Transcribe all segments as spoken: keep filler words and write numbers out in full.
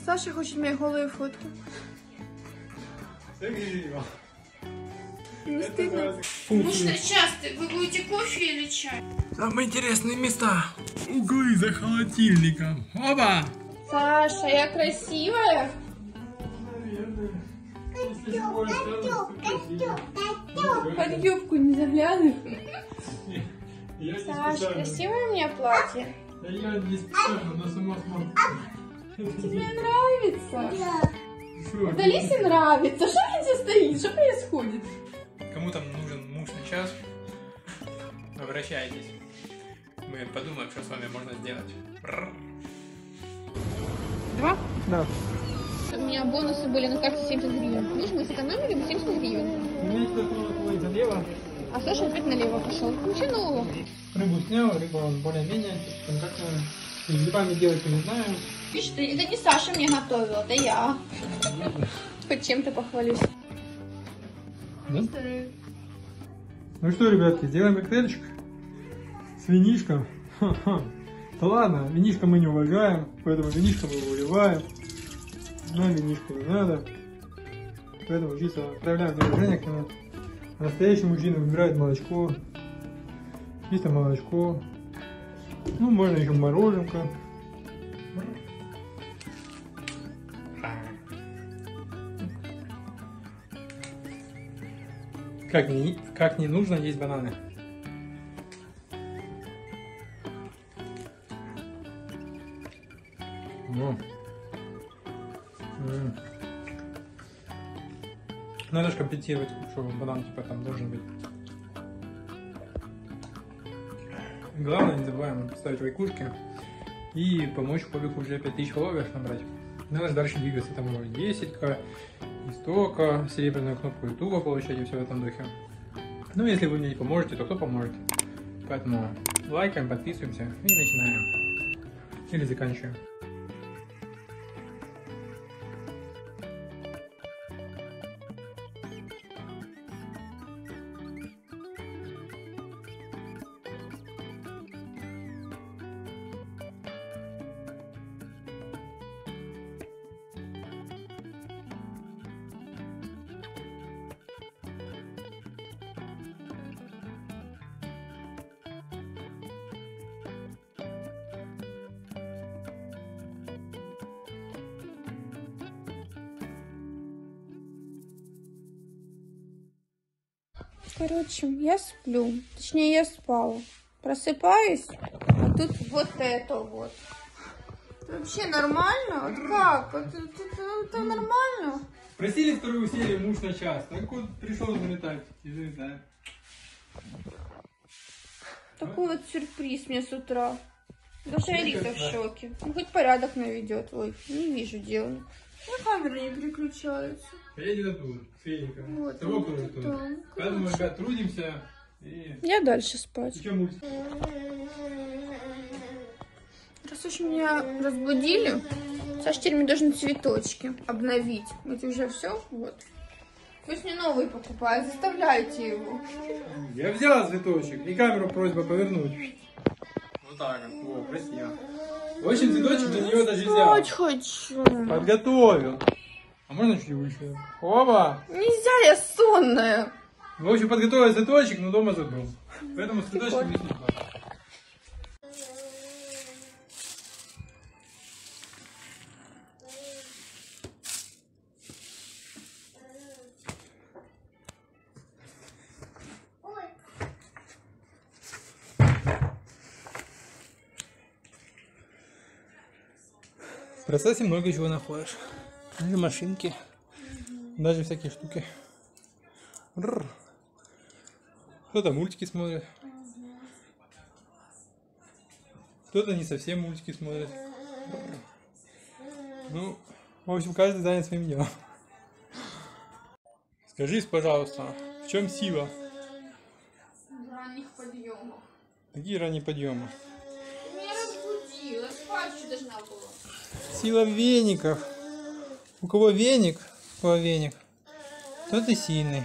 Саша хочет моей голые фотки. Не стыдно? Ну что, часто вы будете кофе или чай? Самые интересные места. Углы за холодильником. Оба! Саша, я красивая? Под юбку не заглядывай. Саша, красивое у меня платье? Да я не специально, но сама смотрит. Тебе нравится? Да Лисе нравится. Что ты здесь стоишь? Что происходит? Кому там нужен муж на час, обращайтесь. Мы подумаем, что с вами можно сделать. Два? Да. У меня бонусы были на карте семьдесят гривен. Видишь, мы сэкономили бы семьдесят гривен. У меня что-то налево. А Саша опять налево пошел. Ничего нового. Рыбу снял, рыба он более-менее. Как-то с грибами делать не знаю. Видишь, ты, это не Саша мне готовила, это я. Хоть чем-то похвалюсь. Да? Ну что, ребятки, сделаем коктейльчик с винишком. Ха-ха. Да ладно, винишко мы не уважаем, поэтому винишко мы выливаем. Нам винишко не надо. Поэтому чисто отправляем неуважение к нему. Настоящий мужчина выбирает молочко. Чисто молочко. Ну, можно еще мороженка. Как не, как не нужно есть бананы. Ну. М. Надо же компенсировать, что банан типа там должен быть. Главное, не забываем ставить лайкушки и помочь Хоббику уже пять тысяч фолловеров набрать. Надо же дальше двигаться, там уже десять ка, и сто ка, серебряную кнопку ютуба получать и все в этом духе. Ну, если вы мне не поможете, то кто поможет? Поэтому лайкаем, подписываемся и начинаем. Или заканчиваем. Короче, я сплю. Точнее, я спала. Просыпаюсь, а тут вот это вот. Это вообще нормально? Вот как? Это, это, это, это нормально? Просили вторую серию муж на час. Так вот пришел залетать. Да. Такой вот сюрприз мне с утра. Даже Алиса в шоке. Ну, хоть порядок наведет. Ой, не вижу дела. Ну, камера не переключается. Я не тут, Феника. Вот, Того, вот кто это тут. да. Поэтому, ребят, трудимся. И... Я дальше спать. Еще мультик. Раз уж меня разбудили, Саша теперь мне должен цветочки обновить. Вот уже все, вот. Пусть мне новые покупают, заставляйте его. Я взял цветочек, и камеру просьба повернуть. Вот так вот, о, красиво. В общем, цветочек для нее даже взял. Спать хочу. Подготовил. А можно чуть выше? Оба! Нельзя, я сонная. В общем, подготовил цветочек, но дома забыл. Поэтому с цветочком не снимаю. В процессе много чего находишь. Даже машинки, даже всякие штуки. Кто-то мультики смотрит. Кто-то не совсем мультики смотрит. Ну, в общем, каждый занят своим делом. Скажи, пожалуйста, в чем сила? В ранних подъемах. Какие ранние подъемы? Меня разбудила, спать еще должна была. Сила веников. У кого веник, у кого веник, тот и сильный.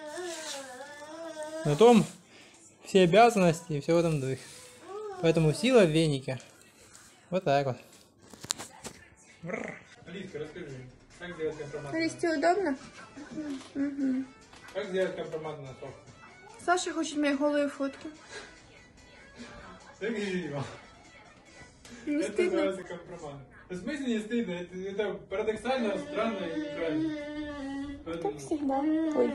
На том все обязанности и все в этом духе. Поэтому сила в венике. Вот так вот. Лизка, расскажи, как сделать компромат? Листи удобно? Угу. Как сделать компромат на носок? Саша хочет мои голые фотки. Так живо. Не Это стыдно? называется компромат. В смысле не стыдно? Это, это парадоксально, странно и неправильно. Поэтому... Как всегда. Ой.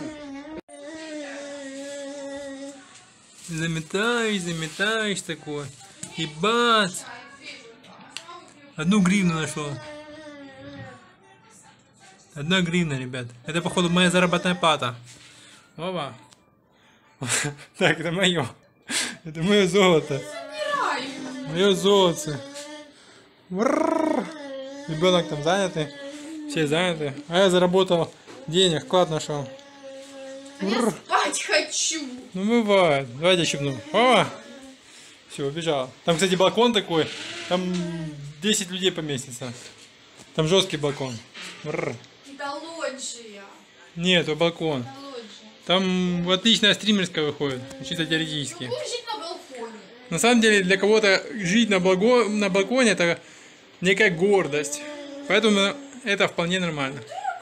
Заметаешь, заметаешь такой. И бац! Одну гривну нашел. Одна гривна, ребят. Это, походу, моя заработная плата. Опа. Так, это мое. Это мое золото. Мое золото. Ребенок там занятый. Все заняты. А я заработал денег, вклад нашел. Я спать хочу. Ну бывает. Давайте щипну. О! Все, убежал. Там, кстати, балкон такой. Там десять людей поместится. Там жесткий балкон. Бррр. Это лоджия. Нет, это балкон. Это лоджия. Там отличная стримерская выходит. Чисто теоретически. Будешь жить на балконе. На самом деле, для кого-то жить на, благо... на балконе это некая гордость. Поэтому это вполне нормально.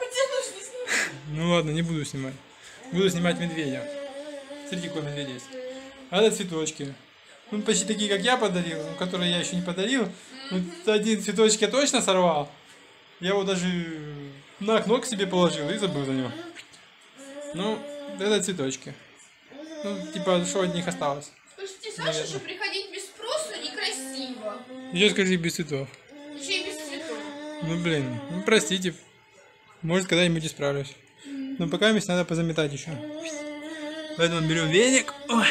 Ну ладно, не буду снимать. Буду снимать медведя. Смотрите, какой медведь есть. А это цветочки. Ну, почти такие, как я подарил, но которые я еще не подарил. Ну, один цветочек я точно сорвал. Я его даже на окно к себе положил и забыл за него. Ну, это цветочки. Ну, типа, что от них осталось. Слушайте, Саша, что приходить без спроса некрасиво. Еще скажи без цветов. Еще и без цветов. Ну, блин, ну, простите. Может, когда-нибудь исправлюсь. Но пока мне надо позаметать еще. Поэтому берем веник. Ой,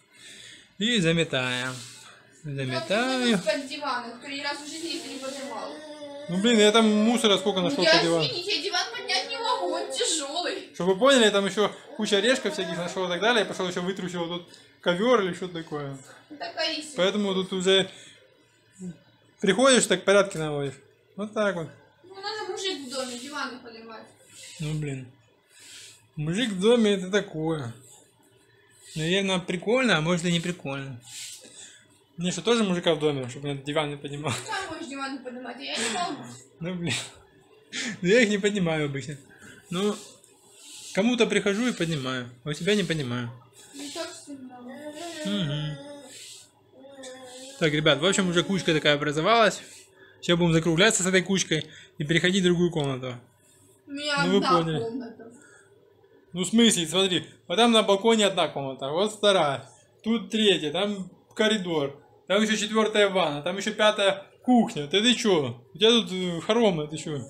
и заметаем. Заметаю. Под диваном, который ни разу в жизни никто не поднимал. Ну, блин, я там мусора сколько нашел Я, по дивану. извините, я диван поднять не могу, он тяжелый. Чтобы вы поняли, я там еще куча орешков всяких нашел и так далее. Я пошел еще вытрусил тут ковер или что-то такое. Такая истина. Поэтому тут уже приходишь, так порядки наводишь. Вот так вот. Ну, надо мужик в доме, диваны поливать. Ну, блин. Мужик в доме это такое. Наверное, прикольно, а может и не прикольно. Мне что, тоже мужика в доме, чтобы меня диван не поднимал? Ты сам можешь диваны поднимать, а я не могу. Ну, блин. Ну, я их не поднимаю обычно. Ну, кому-то прихожу и поднимаю, а у тебя не поднимаю. Не так всегда. Угу. Так, ребят, в общем, уже кучка такая образовалась. Сейчас будем закругляться с этой кучкой и переходить в другую комнату. У меня Ну, вы одна поняли. комната. Ну, в смысле, смотри, вот там на балконе одна комната, вот вторая, тут третья, там коридор, там еще четвертая ванна, там еще пятая кухня. Ты ты чё? У тебя тут э, хоромы, ты чё?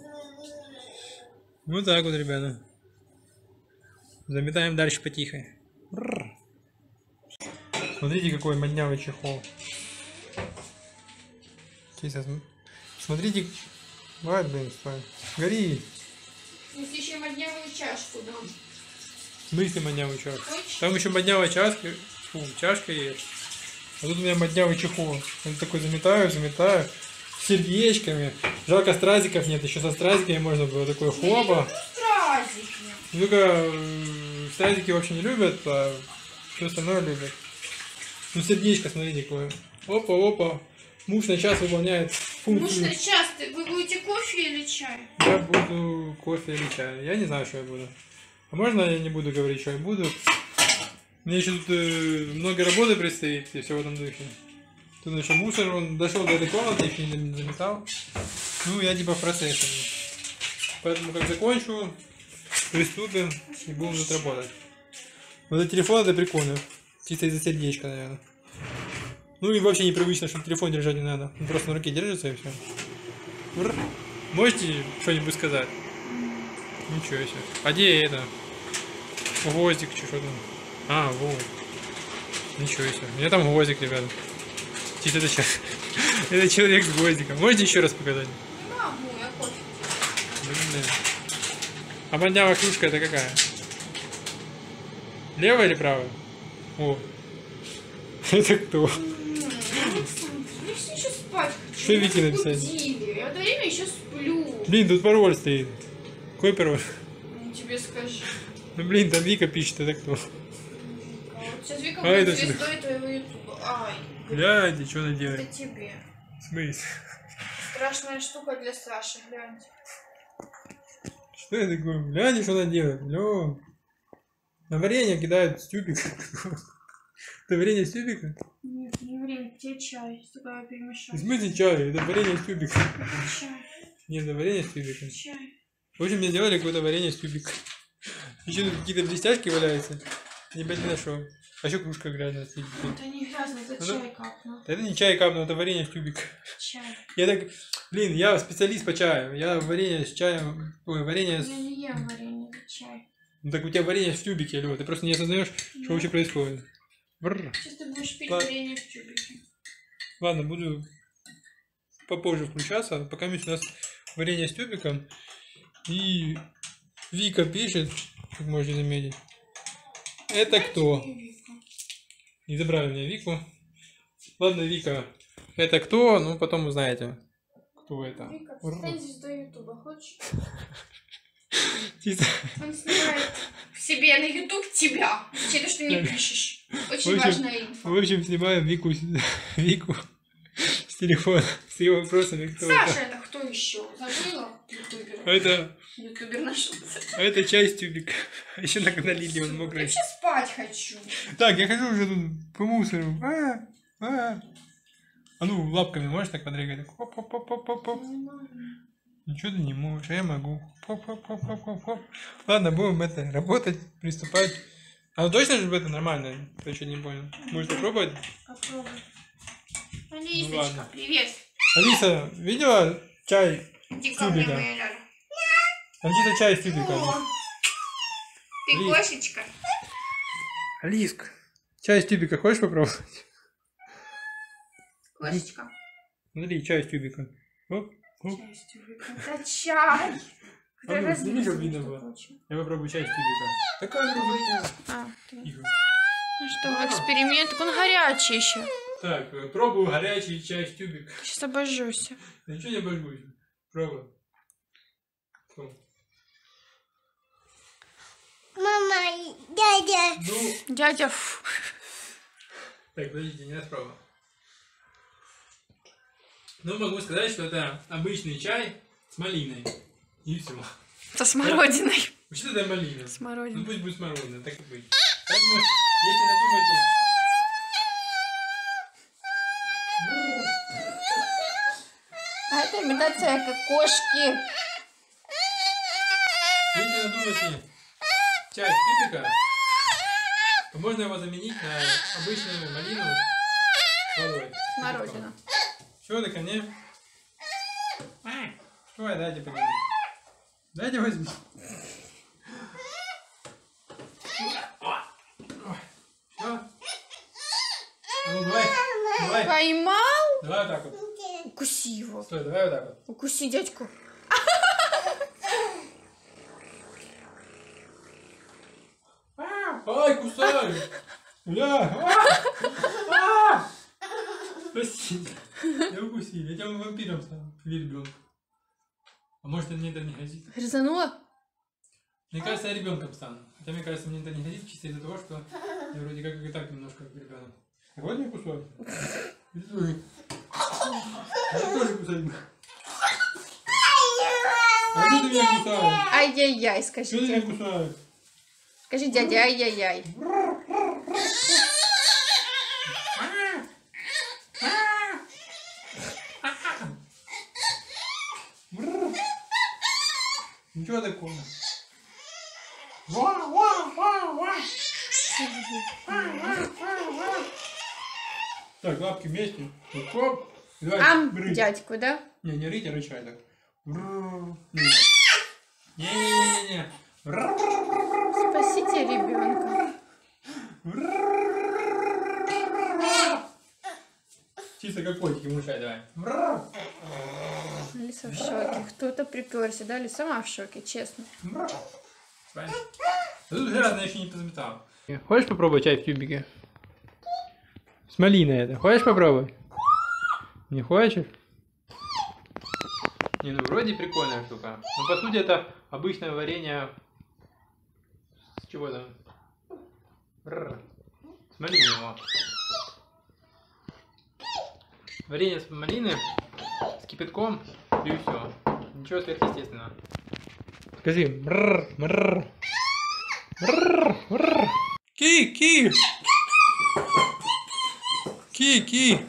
Вот так вот, ребята. Заметаем дальше потихо. Бррр. Смотрите, какой моднявый чехол. Сейчас, смотрите. Ой, блин, стой. Гори. Если еще моднявую чашку дам. В смысле моднявый чашка? Там еще моднявая чашка. Фу, чашка есть. А тут у меня моднявый чехол. Я такой заметаю, заметаю. С сердечками. Жалко, стразиков нет. Еще со стразиками можно было такое хлопа. Ну, только э, стразики вообще не любят, а все остальное любят. Ну, сердечко, смотрите, какое. Опа-опа. Муж на час выполняет функцию. Муж на час. Вы будете кофе или чай? Я буду кофе или чай. Я не знаю, что я буду. А можно я не буду говорить, что я буду? Мне еще тут э, много работы предстоит, и все в этом духе. Тут еще мусор, он дошел до этой комнаты, еще не заметал. Ну, я типа в процессе. Поэтому как закончу, приступим и будем тут работать. Вот этот телефон это прикольно. Чисто из-за сердечка, наверное. Ну и вообще непривычно, чтобы телефон держать не надо. Он просто на руке держится и все. Можете что-нибудь сказать? Ничего себе. А где это? Гвоздик, что там? А, вот. Ничего себе. У меня там гвоздик, ребята. Чисто это, это человек с гвоздиком. Можете еще раз показать? Не могу, я кофе. Блин. А моднявая кружка это какая? Левая или правая? О. Это кто? Я все еще спать хочу. Что Вики написать? Я в это время еще сплю. Блин, тут пароль стоит. Какой пароль? Ну, тебе скажи. Ну блин, там Вика пишет, это кто? Вот сейчас Вика А, будет это звездой твоего ютуба. Ай. Гляньте, что она Это делает. тебе. В смысле? Страшная штука для Саши, гляньте. Что это такое? Глянь, что она делает. Лё. На варенье кидают с тюбика. Это варенье с тюбика? Нет, не варенье, тебе чай. Такое перемешать. В смысле чай? Это варенье с тюбика. Это чай. Нет, это варенье с тюбика. Чай. В общем, мне сделали какое-то варенье с тюбика. Еще тут какие-то блестяшки валяются. Не блядь, не нашел. А еще кружка грязная. Это не грязно, это Ну, чай капнул. Это не чай капнул, это варенье с тюбика. Чай. Я так, блин, я специалист по чаю. Я варенье с чаем, ой, варенье с... Я не ем варенье, это чай. Ну так у тебя варенье в тюбике, Лёва. Ты просто не осознаешь, Да. что вообще происходит. Бррр. Сейчас ты будешь пить Ладно. варенье в тюбике. Ладно, буду попозже включаться. Пока у нас варенье с тюбиком. И Вика пишет, как можете заметить. Это кто? Не забрали меня Вику. Ладно, Вика. Это кто? Ну, потом узнаете, кто это. Вика, стань звездой Ютуба, хочешь? Чисто. Он снимает в себе на Ютуб тебя. Вообще, что не пишешь. Очень В общем, важная инфа. В общем, снимаем Вику, Вику с телефона, с ее вопросами. Кто Саша, это? это кто еще? Забыла? Ютубер. Это, Ютубер нашелся. это часть тюбика. Еще налили, он Я мокрый. вообще спать хочу. Так, я хожу уже тут по мусору. А, а. А ну, лапками можешь так подрыгать? Хоп-хоп-хоп-хоп-хоп. Ничего ты не можешь, а я могу. Хоп-хоп-хоп-хоп-хоп. Ладно, будем это работать, приступать. А ну точно же это нормально? Я еще не понял. Может попробовать? Попробуй. Ну, Алисочка, ладно. привет. Алиса, видела чай Иди с ко мне, тюбика? моя Ляля. Там где-то чай с тюбика. О, ты Лиз. кошечка. Алиска, чай с тюбика хочешь попробовать? Кошечка. Смотри, чай с тюбика. Оп, оп. Чай с тюбика. Это чай. А ну, сними, чтобы видно было. Я попробую чай с тюбика. Такая другая. А, ты. Тихо. Ну что, эксперимент, так он горячий еще. Так, э, пробую горячий чай с тюбика. Сейчас обожжусь. Да ничего не обожгусь. Пробуй. Фу. Мама, дядя. Ну, Дядя, фу. так, подождите, не раз пробую. Ну, могу сказать, что это обычный чай с малиной. И все. Со смородиной. Вообще-то это малина. Ну, Смородина. пусть будет смородина, так и быть. Поэтому, если надумаете... А это имитация как кошки. Если надумаете чай с тюбика, то можно его заменить на обычную малину с водой. Смородина. Все, ты ко мне? Ой, дайте подниму. Дайте возьми. Все. Ну, давай, давай. Поймал? Давай вот так вот. Укуси его. Стой, давай вот так вот. Укуси дядьку. Ай, кусаю! Бля! А! А! Прости. Я укусил. Я тебя вампиром стану. Или ребенком. А может, мне это не грозит? Грызанула? Мне кажется, я ребенком стану. Хотя, мне кажется, мне это не грозит чисто из-за того, что я вроде как и так немножко как ребенок. Вот мне кусок. И ты тоже. Я тоже кусать буду. А что ты меня кусаешь? Ай-яй-яй, Что ты скажите. меня кусаешь? Скажи, дядя, ай-яй-яй. Ничего такого. Так, лапки вместе. Хоп. Давай, Ам, брысь. дядьку, да? Не, не рыть, а рычай так. Не-не-не-не. Спасите ребенка. Чисто как котики мучай, давай. Лиса в шоке. Кто-то приперся, да? Лиса сама в шоке, честно. А тут грязно, я еще не позаметал. Хочешь попробовать чай в тюбике? С малиной это. Хочешь попробовать? Не хочешь? Не, ну вроде прикольная штука. Но по сути это обычное варенье с чего там? Бррр. С малиной. Во. Варенье с малины с кипятком и все. Ничего сверхъестественного. Скажи. Мррр, мррр. Мррр, мррр. Ки, ки. Ки, ки.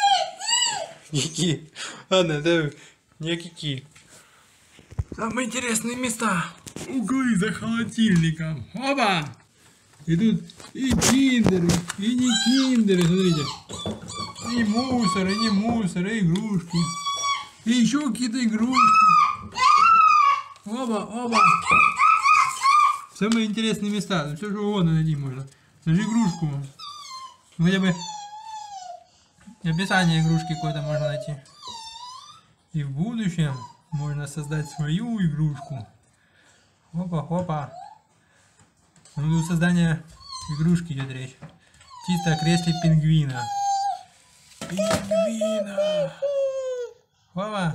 Ки. Ладно, это не ки-ки. Самые интересные места. Углы за холодильником. Опа! И тут и киндеры, и не киндеры, смотрите. И мусор, и не мусор, и игрушки. И еще какие-то игрушки. Оба, оба. Самые интересные места. Ну, все же угодно найти можно. Даже игрушку. Ну, хотя бы описание игрушки какое-то можно найти. И в будущем можно создать свою игрушку. Опа, опа. Ну, тут создание игрушки идет речь. Чисто о кресле пингвина. Пингвина. Опа.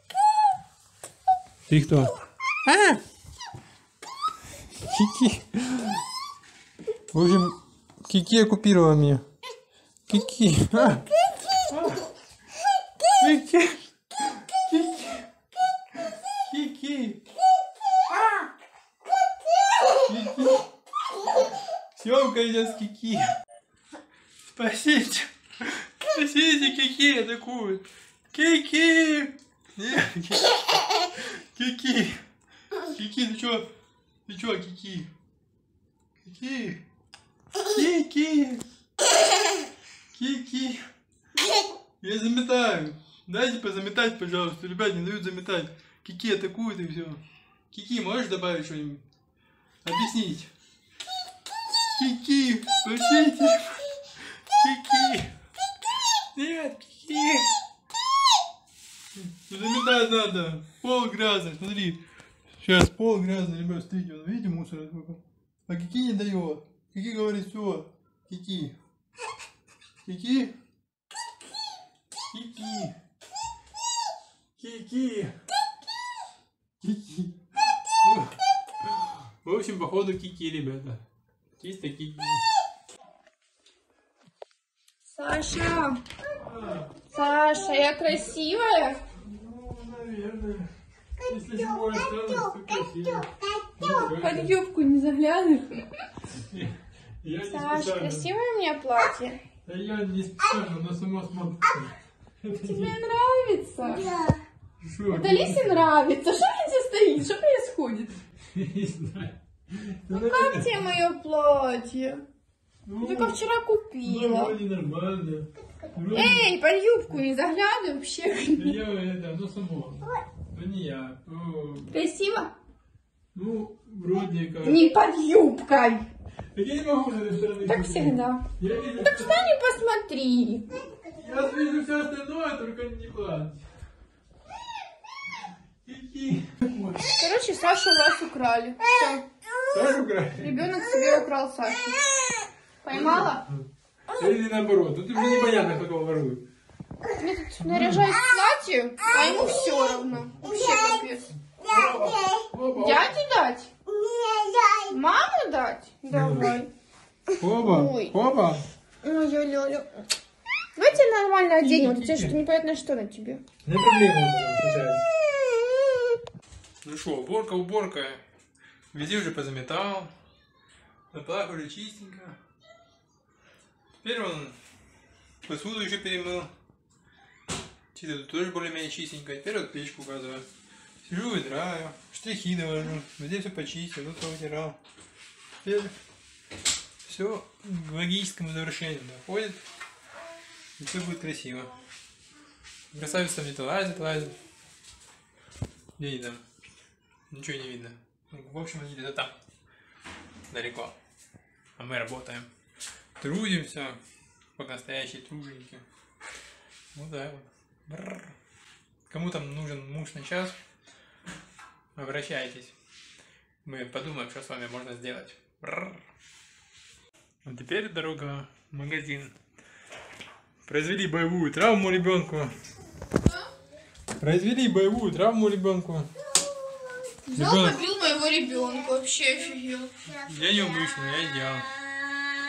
Ты кто? А! Кики. В общем, Кики оккупировал меня. Кики. А. Кики. Кики. Кики. Кики. Съемка идет с Кики. Спасите. Спасите, Кики атакуют. Кики. Нет, Кики. Кики. Кики, ты чё? Ты чё, Кики? Кики. Кики. Кики. Я заметаю. Дайте позаметать, пожалуйста. Ребят, не дают заметать. Кики атакуют и все. Кики, можешь добавить что-нибудь? Объяснить. Кики, спасите. Кики. Нет, Кики. Заметать надо. Пол грязный, смотри. Сейчас пол грязный, ребят, смотрите, он, видите, мусор сколько. А Кики не дает. Кики говорит, все. Кики. Кики. Кики. Кики. Кики. В общем, походу Кики, ребята. Чисто Кики. Саша. Саша, я красивая? Ну, наверное. Если зимой осталось, то красиво. Под юбку не заглянешь? Я не Саша, специально. красивое у меня платье? Да я не специально, но сама смотрится. Тебе нравится? Шо? Это Лисе нравится. Что у тебя стоит? Что происходит? Не знаю. Ну как тебе мое платье? Ну, Только вчера ну, купила. вроде нормально. Вроде... Эй, под юбку не заглядывай вообще. Да я это, оно само. То не я. То... Красиво? Ну, вроде как. Не под юбкой. Так я не могу с этой стороны. Так смотреть. всегда. Я вижу, Ну так встань и посмотри. я вижу все остальное, только не платье. Кики. Короче, Сашу у вас украли. Все. Так украли? Ребенок себе украл Сашу. Поймала? Или наоборот. Тут уже непонятно, кто кого ворует. Я тут наряжаюсь в платье, а ему все равно. Вообще капец. Опа. Дяде дать? Маму дать? Давай. Опа. Ой. Опа. Ой, Лёля. Давайте нормально оденем. Вот у тебя что-то непонятно что на тебе. Не проблема случается. Ну что, уборка, уборка. Везде уже позаметал. На полах уже чистенько. Теперь он посуду еще перемыл. Чисто тут тоже более-менее чистенько. Теперь вот печку указываю. Сижу, выдраю, штрихи навожу. Везде все почистил, тут повытирал. Теперь все к логическому завершению доходит. И все будет красиво. Красавица где-то лазит, лазит. Где они там? Ничего не видно. Ну, в общем, они где-то там. Далеко. А мы работаем. Трудимся. Как настоящие труженики. Вот так вот. Бррр. Кому там нужен муж на час, обращайтесь. Мы подумаем, что с вами можно сделать. Бррр. А теперь дорога в магазин. Произвели боевую травму ребенку. Произвели боевую травму ребенку. Взял, Ребенок. побил моего ребенка. Вообще офигел. Я неумышленно, я идеал.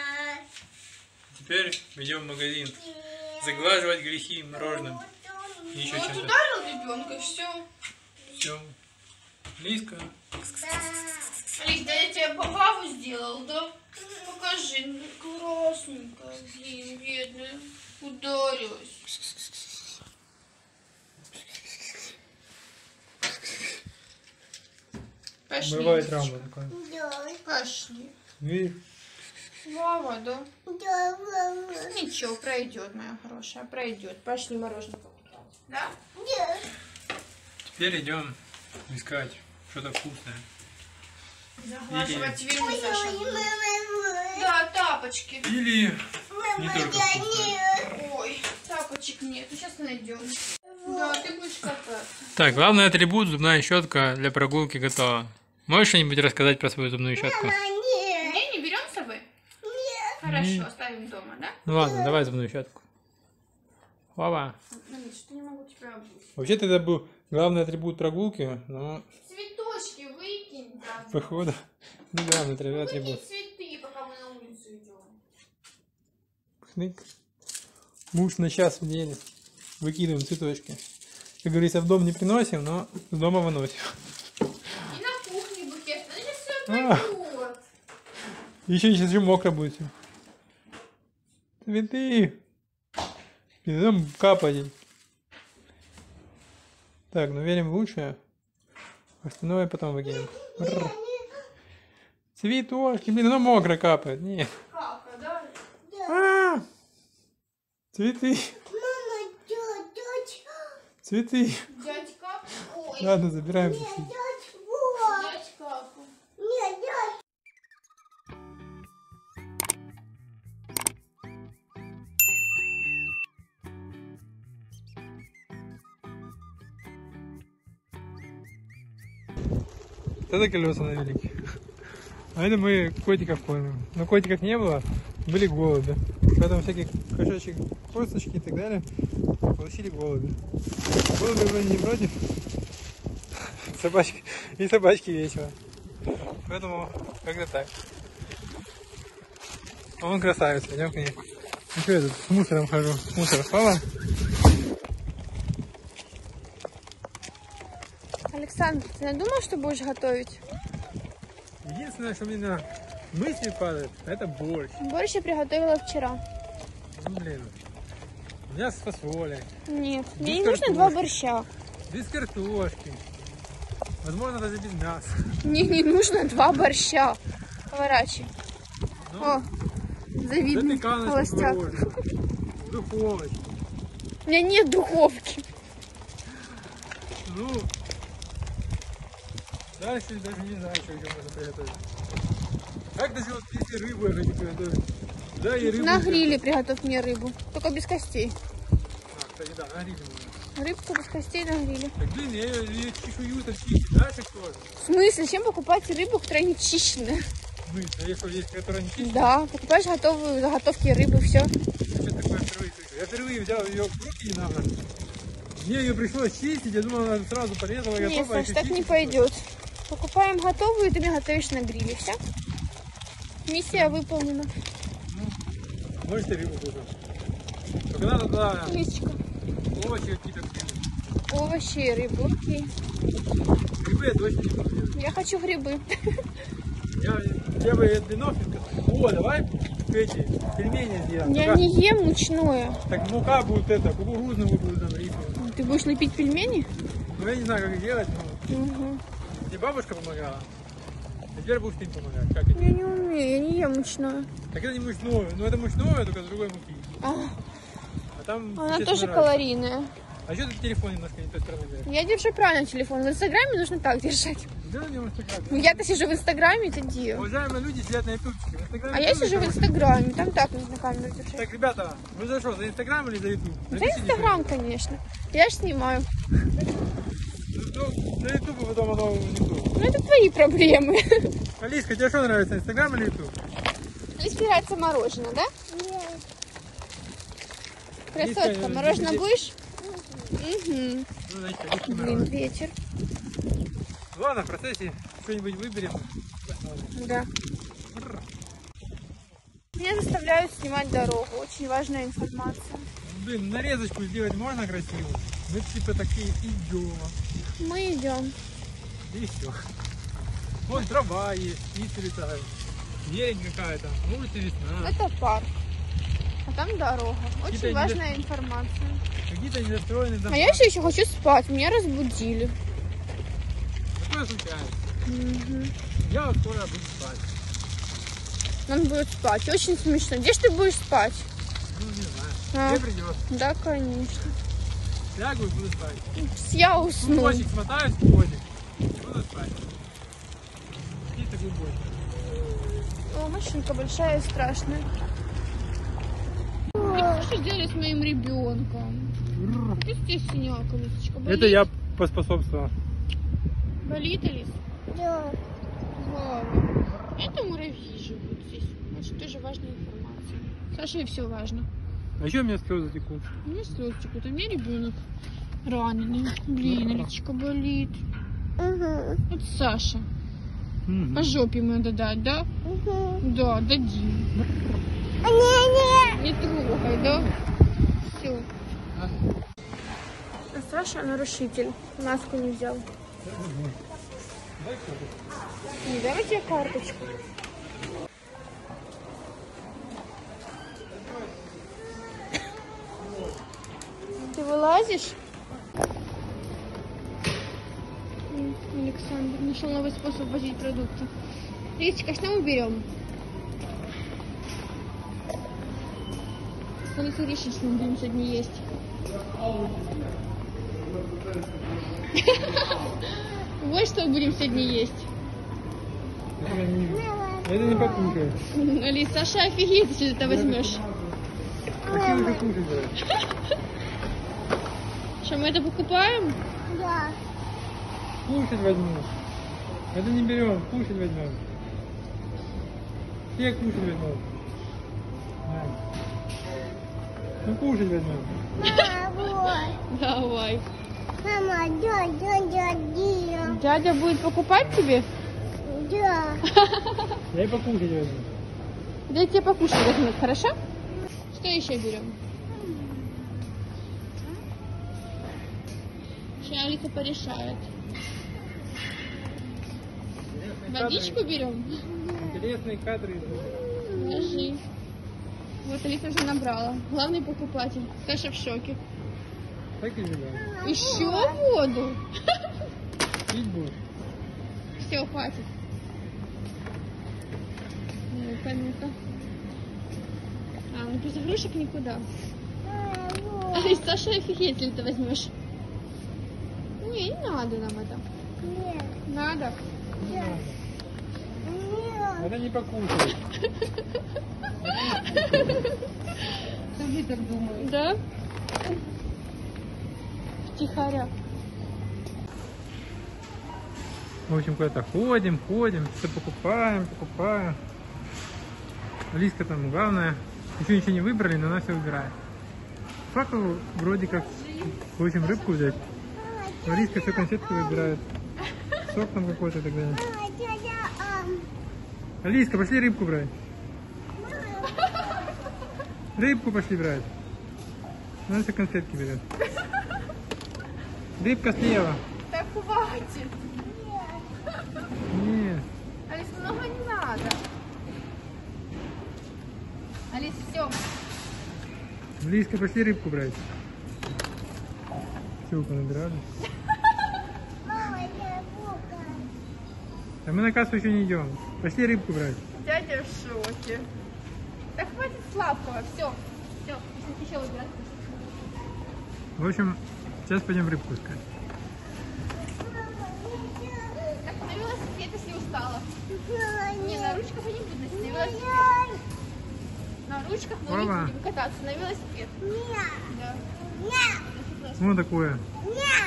Теперь идем в магазин. Заглаживать грехи мороженым. еще Вот чем-то. ударил ребенка, все. Все. Близко. Алик, да я тебе бабу сделал, да? Покажи, ну красненькая, блин, бедная. Ударилась. Пошли. Бывает травма такая. Пошли. Видишь? Вова, да? Ничего, пройдет, моя хорошая, пройдет. Пошли мороженое покупать. Да? Теперь идем искать что-то вкусное. Заглаживать вину, Саша. Да, тапочки. Или не только вкусное. Ой, тапочек нет, сейчас найдем. Да, ты будешь кататься. Так, главный атрибут — зубная щетка для прогулки готова. Можешь что-нибудь рассказать про свою зубную щетку? Не, не берем с собой? Хорошо, Нет. оставим дома, да? Ну ладно, давай зубную щетку. Вова. Мамич, что не могу тебя обуть. Вообще-то это был главный атрибут прогулки, но Цветочки выкинь, да. походу не главный Выкинь атрибут. цветы, пока мы на улицу идем. Кнык. Муж на час в день. Выкидываем цветочки. Как говорится, в дом не приносим, но с дома выносим. И на кухне букет. Ну сейчас все А. пойдет. Еще сейчас же мокро будет все. Цветы. Идем капать. Так, ну верим в лучшее. Остальное потом выкинем. Рррр. Цветочки, блин, оно мокро капает. Нет. Кака, да? А! Цветы. Мама, дядь, Цветы. Дядька. Ой, Ладно, забираем. цветы. дядь, вот. дядь Кака. Нет, дядь. Это колеса на велике. А это мы котиков кормим. Но котиков не было, были голуби. Поэтому всякие кошачьи косточки и так далее получили голуби. Голуби вроде не против. Собачки. И собачки весело. Поэтому как-то так. Он красавец, идем к ней. Ну что я тут с мусором хожу? Мусор спала? Александр, ты надумал, что будешь готовить? Единственное, что мне на мысли падает, это борщ. Борщ я приготовила вчера. Ну блин. У меня с фасолей. Нет, Без мне не нужно два картошки. борща. Без картошки. Возможно, даже без мяса. Мне не нужно два борща. Поворачивай. Ну, О, завидный запеканочку холостяк. творожную, в духовочке. У меня нет духовки. Ну, дальше даже не знаю, что еще можно приготовить. Как даже вот если рыбу я хочу приготовить. Да, и рыбу. На гриле приготовь мне рыбу. Только без костей. А, кстати, да, на гриле можно. Рыбку без костей на гриле. Так, блин, я ее, ее чешую-то чистить, да, как тоже? В смысле? Зачем покупать рыбу, которая не чищенная? Ну, а если есть, которая не чистит, Да, покупаешь готовую заготовки рыбы, все. что такое впервые слышу. Я впервые взял ее в руки недавно. Мне ее пришлось чистить, я думал, она сразу порезала, готова. Нет, а Саш, еще так не чистить пойдет. Покупаем готовую, и ты мне готовишь на гриле. Все? Миссия выполнена. пришлось. Может, и рыбу буду. Только надо туда Лисичка. овощи какие-то кинуть. Овощи и рыбу. Окей. Грибы я точно не буду делать. Я хочу грибы. Я, я бы длинновка. О, давай эти пельмени сделаем. Я Только- не ем мучное. Так мука будет это, кукурузную будет там рисовую. Ты будешь лепить пельмени? Ну я не знаю, как их делать, но Угу. мне бабушка помогала. А теперь будешь ты помогать. Как это? Я не умею, я не ем мучное. Так это не мучное, ну это мучное, только с другой муки. А, А там она естественно, тоже разница. калорийная. А что ты телефон немножко не той стороны взял? Я держу правильно телефон. В инстаграме нужно так держать. Сделай мне в инстаграме. Ну я-то сижу в инстаграме, это где? Уважаемые люди сидят на ютубчике. В инстаграме А я тоже сижу в хорошо. инстаграме, там так нужно камеру держать. Так, ребята, вы за что, за инстаграм или за ютуб? За Напишите, инстаграм, конечно. Я ж снимаю. Ну, на ютубе потом оно внизу. Ну это твои проблемы. Алиска, тебе что нравится, инстаграм или ютуб? Здесь нравится мороженое, да? Нет. Красотка, Лиска, мороженое здесь- будешь? Угу. Ну, значит, Алиска Блин, нравится. вечер. Ладно, в процессе что-нибудь выберем. Посмотрим. Да. Меня заставляют снимать дорогу. Очень важная информация. Блин, нарезочку сделать можно красиво? Мы типа такие идем. Мы идем. И все. Вон трава есть, птицы летают. Зелень какая-то, на улице весна. Это парк. А там дорога. Очень Какие-то важная информация. Какие-то недостроенные дома. А я все еще хочу спать. Меня разбудили. Такое случается. Мгм. Я вот скоро буду спать. Он будет спать. Очень смешно. Где ж ты будешь спать? Ну, не знаю. А. Тебе придется. Да, конечно. Лягу и буду спать. Я Ну, усну. клубочек смотаюсь, клубочек. И буду спать. Какие-то глубокие. О, машинка большая и страшная. Что сделали с моим ребенком? Ты здесь синяк, Алисочка. Болит? Это я поспособствовал. Болит, Алис? Да. Вау. Это муравьи живут здесь. Это тоже важная информация. Саше все важно. А еще у меня слезы текут. У меня слезы текут, а у меня ребенок раненый. Блин, Алисочка болит. Угу. Это Саша. Мгм. По жопе ему надо дать, да? Угу. Да, дадим. Не-не. Не трогай, да? Все. А? Саша нарушитель. Маску не взял. Дай карту. Не, дай тебе карточку. Ты вылазишь? М, Александр нашел новый способ возить продукты. Речка, что мы берем? Алиса решит, что мы будем сегодня есть. Вот что будем сегодня есть. Это не, это не покушаю. Алис, Саша офигеет, если ты это возьмешь. Какие уже кушать давай? Что, мы это покупаем? Да. Кушать возьму. Это не берем, кушать возьмем. Все кушать возьмем. На. Ну кушать возьмем. Мама, Давай. мама, да, да, да, да. Дядя будет покупать тебе? Да. Я и покушать возьму. Дядя тебе покушать возьмет, хорошо? Что еще берем? Сейчас Алиса порешает. Водичку берем? Интересные кадры. Ложи. Вот Алиса уже набрала. Главный покупатель. Саша в шоке. Так и живем. Еще воду? Пить будешь? Все, хватит. Ну-ка, ну-ка. А, ну без игрушек никуда. Мама, Алис, Саша офигеть, если ты возьмешь. Не, не надо нам это. нет, Надо. нет. Это не покушать. Ты так думаешь? Да? Втихаря. В общем, куда-то ходим, ходим, все покупаем, покупаем. Лиска там главное. Еще ничего не выбрали, но она все выбирает. Факел вроде как, в общем, рыбку взять. А Лиска все конфетки выбирает. Сок там какой-то и так далее. Мама, дядя, ам, Алиска, пошли рыбку брать. Рыбку пошли брать. Она все конфетки берет. Рыбка слева. Так хватит. Нет. Алис, много не надо. Алис, все. Лиска, пошли рыбку брать. Все, понабирали. мама, я бука. А мы на кассу еще не идем. Пошли рыбку брать. Дядя в шоке. Так хватит сладкого. Все. Все. Еще выбирать. В общем, сейчас пойдем рыбку искать. Так, на велосипед, если устала. Мама, Не, на ручках я не буду носить, на велосипед. нет, На ручках мы не Мама. будем кататься, на велосипед. нет, Да. нет, Вот такое. нет.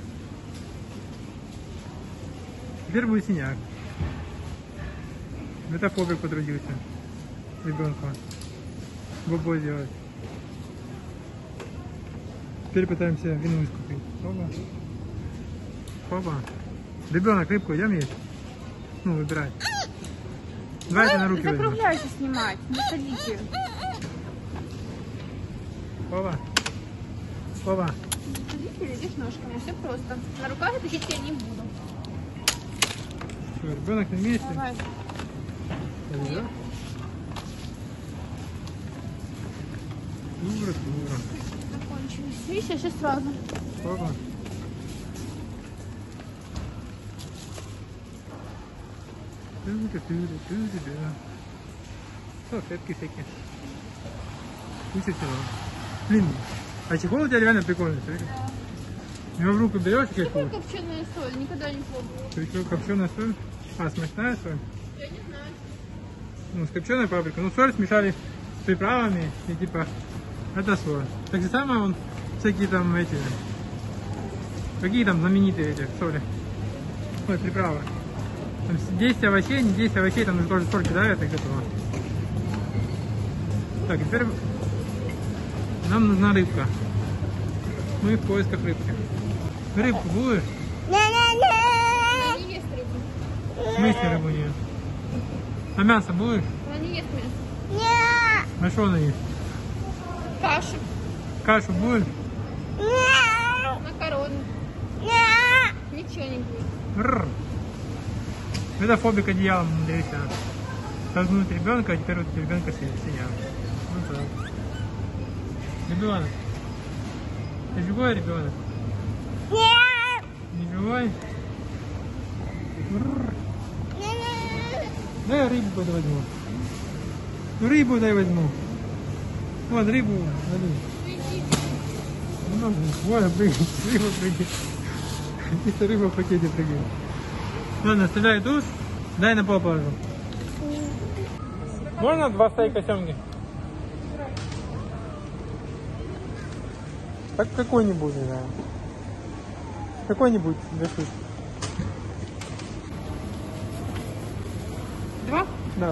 Теперь будет синяк. Это Фобик потрудился. Ребенку. Бобо сделать. Теперь пытаемся вину искупить. Опа. Опа. Ребенок, рыбку идем есть? Ну, выбирай. Давай это на руки возьмем. Закругляйся снимать, не садите. Опа. Опа. Или идешь ножками, все просто. На руках я тащить я не буду. Все, ребенок на месте. Давай. Да? Дура, дура. Закончились. Видишь, я сейчас сразу. Папа. Салфетки всякие. И все. Блин, а чехол у тебя реально прикольный, смотри. Его в руку берешь, чехол? Какая копченая соль? Никогда не пробовала. Причем копченая соль? А, смачная соль? Я не знаю. Ну, с копченой паприкой. Ну, соль смешали с приправами и типа, это соль. Так же самое он, всякие там эти, какие там знаменитые эти соли? Ой, приправы. Там десять овощей, не десять овощей, там уже тоже соль кидают и готово. Так, теперь нам нужна рыбка. Мы в поисках рыбки. Рыбку будешь? Она не ест рыбу. В смысле рыбу не ест? А мясо будешь? Она не ест мясо. А что она ест? Кашу. Кашу будешь? Макароны. Ничего не будет. Рррр. Это фобик одеялом надеюсь. Толкнуть ребенка, а теперь вот ребенка сидят. Ну так. Ребенок. Ты живой ребенок? Не живой? Рррр. Дай рыбу дай возьму. Рыбу дай возьму. Вот рыбу дали. Не могу. Вон, прыгай. Рыба прыгает. Какие-то рыба в пакете прыгает. Ладно, оставляй душ. Дай на пол положу. Можно два стейка семги? Так какой-нибудь, не знаю. Какой-нибудь вершусь. Два? Да.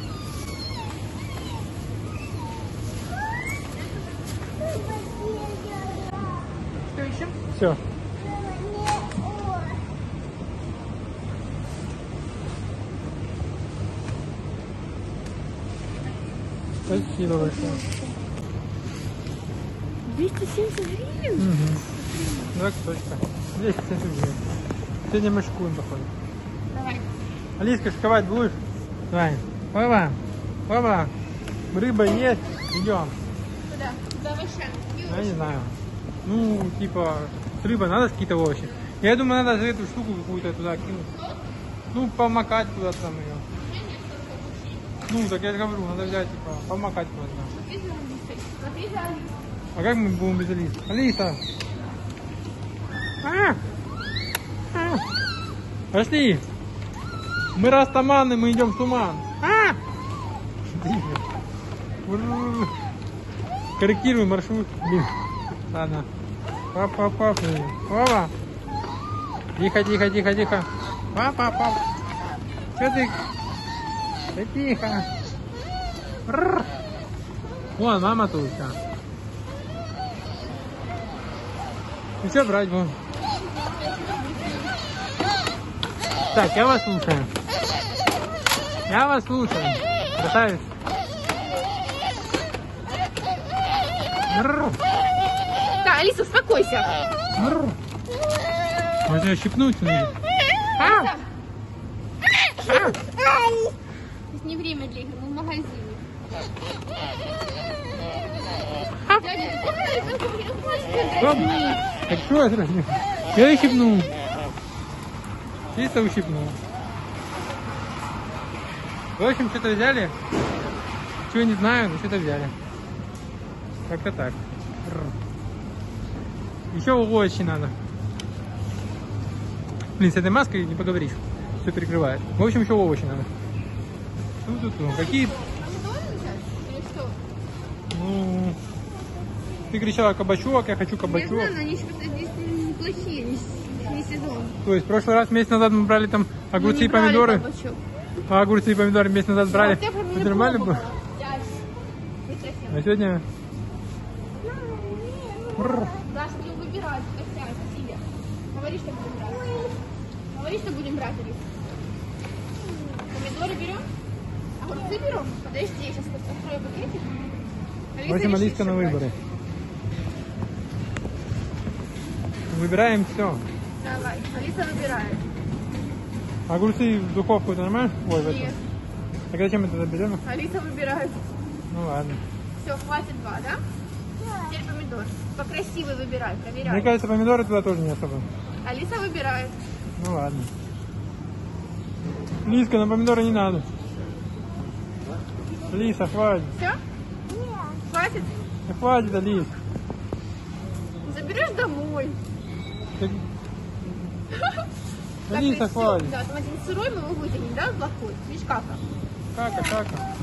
Что еще? Все. Спасибо большое. двести семьдесят гривен? Угу. Так точно. двести семьдесят гривен. Сегодня мы шикуем, походу. Давай. Алиска, шиковать будешь? Давай. Папа. Папа. Рыба есть. Идем. Куда? За овощами. Я не знаю. Ну, типа, с рыбой надо какие-то овощи. Я думаю, надо же эту штуку какую-то туда кинуть. Ну, помакать куда-то там ее. Ну, так я же говорю, надо взять, типа, помакать куда-то. А как мы будем без Алисы? Алиса! А! А! Пошли! Мы растаманы, мы идем в туман. А! Корректируем маршрут. Блин. Ладно. Папа, папа. Папа. Тихо, тихо, тихо, тихо. Папа, папа. Что ты? Да тихо. Рррр. Вон, мама тут. Ну что брать будем? Так, я вас слушаю. Я вас слушаю. Красавец. Рррр. Так, Алиса, успокойся. Рррр. Может, я щипнуть надо? А! Здесь не время для игр, мы в магазине. Стоп. Так что я сразу? Я ее щипнул. Чисто ущипнул. В общем, что-то взяли. Чего не знаю, но что-то взяли. Как-то так. Еще овощи надо. Блин, с этой маской не поговоришь. Все перекрывает. В общем, еще овощи надо. Ту-ту-ту. Какие? Или что? Ну, ты кричала кабачок, я хочу Я кабачок. знаю, но они что-то здесь неплохие, не, не сезон. То есть в прошлый раз месяц назад мы брали там огурцы Мы не и помидоры. брали кабачок. А огурцы и помидоры месяц назад брали. Я прям не Это нормально было? пробовала. Дядь, не совсем. А сегодня... Бррр. Даша, будем выбирать. Костя, София. Говори, что будем брать. Говори, что будем брать, Алиса. Помидоры берем? Огурцы берем? Подожди, я сейчас открою пакетик. В общем, решит, Алиска что на брать. выборы. Выбираем все. Давай, Алиса выбирает. Огурцы в духовку это нормально? Ой, в эту. Нет, Так зачем это заберем? Алиса выбирает. Ну ладно. Все, хватит два, да? Теперь помидор. Покрасивый выбирай, проверяй. Мне кажется, помидоры туда тоже не особо. Алиса выбирает. Ну ладно. Лиска, на помидоры не надо. Лиса, хватит. Все? Хватит? Да хватит, Алис. Заберешь домой. Так... Так, Алиса, то есть всё. хватит. Да, там один сырой мы его вытянем, да, плохой? Видишь, как? Кака, кака.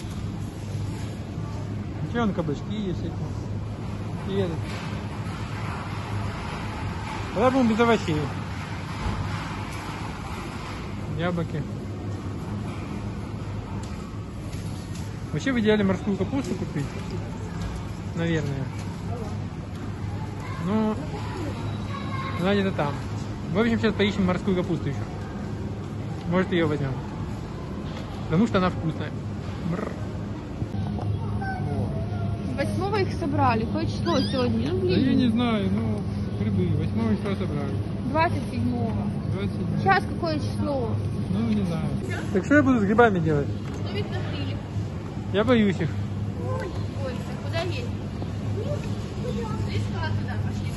Че он, кабачки есть эти? И этот. Тогда будем без овощей. Яблоки. Вообще в идеале морскую капусту купить. Наверное. Ну, она где-то там. В общем, сейчас поищем морскую капусту еще. Может, ее возьмем. Потому что она вкусная. Бррр. Восьмого их собрали. Какое число сегодня? Ну, Да я не знаю, ну, грибы. Восьмого числа собрали. двадцать седьмого. двадцать седьмого. Сейчас какое число? Ну, не знаю. Так что я буду с грибами делать? Что ведь накрыли? Я боюсь их. Ой, а куда есть? Близко туда пошли.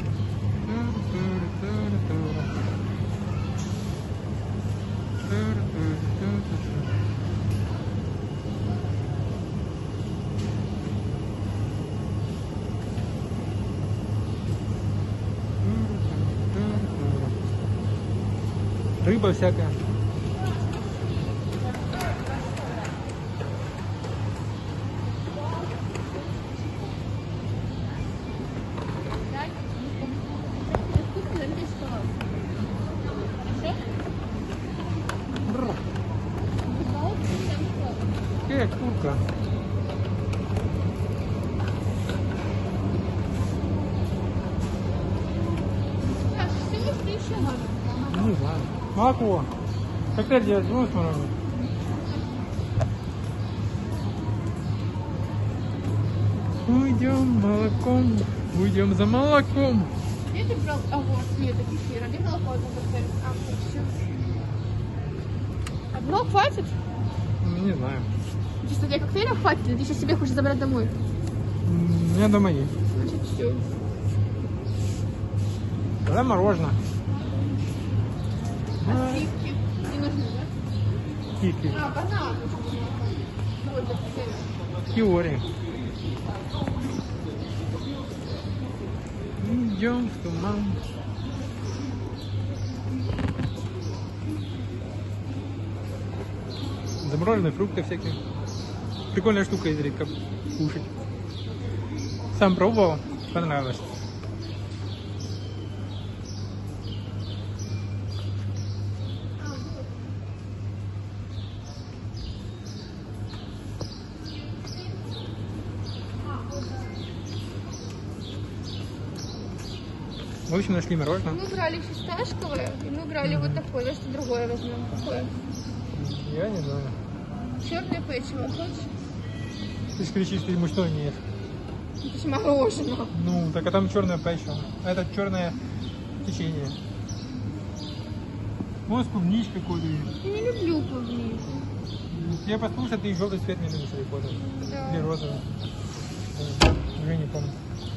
Рыба всякая. Какая курка? Так, все, что еще надо? Не знаю. Молоко. Коктейль делать будешь, мороженое? Уйдем молоком, уйдем за молоком. Где ты брал? А вот, нет, это кефир. А где молоко одно коктейль? А, вот все. Одно хватит? Ну, не знаю. Чисто для коктейля хватит? Или ты сейчас себе хочешь забрать домой? М, У меня дома есть. Значит, все. Тогда мороженое. А сливки не нужны, да? Кики. А, банан. Вот для коктейля. Теория. Идем в туман. Замороженные фрукты всякие. Прикольная штука изредка кушать. Сам пробовал, понравилось. В общем, нашли мороженое. Мы брали фисташковое, и мы брали вот такое. Давай что другое возьмем. Какое? Я не знаю. Черное печиво. Хочешь? Ты же кричишь, что ему что нет. Это же мороженое. Ну, так а там черное печиво. А это черное печенье. Вот клубничка какой-то. Я не люблю клубнику. Я послушал, ты желтый цвет не любишь, или кода. Да. Или розовый. Ой, уже не помню.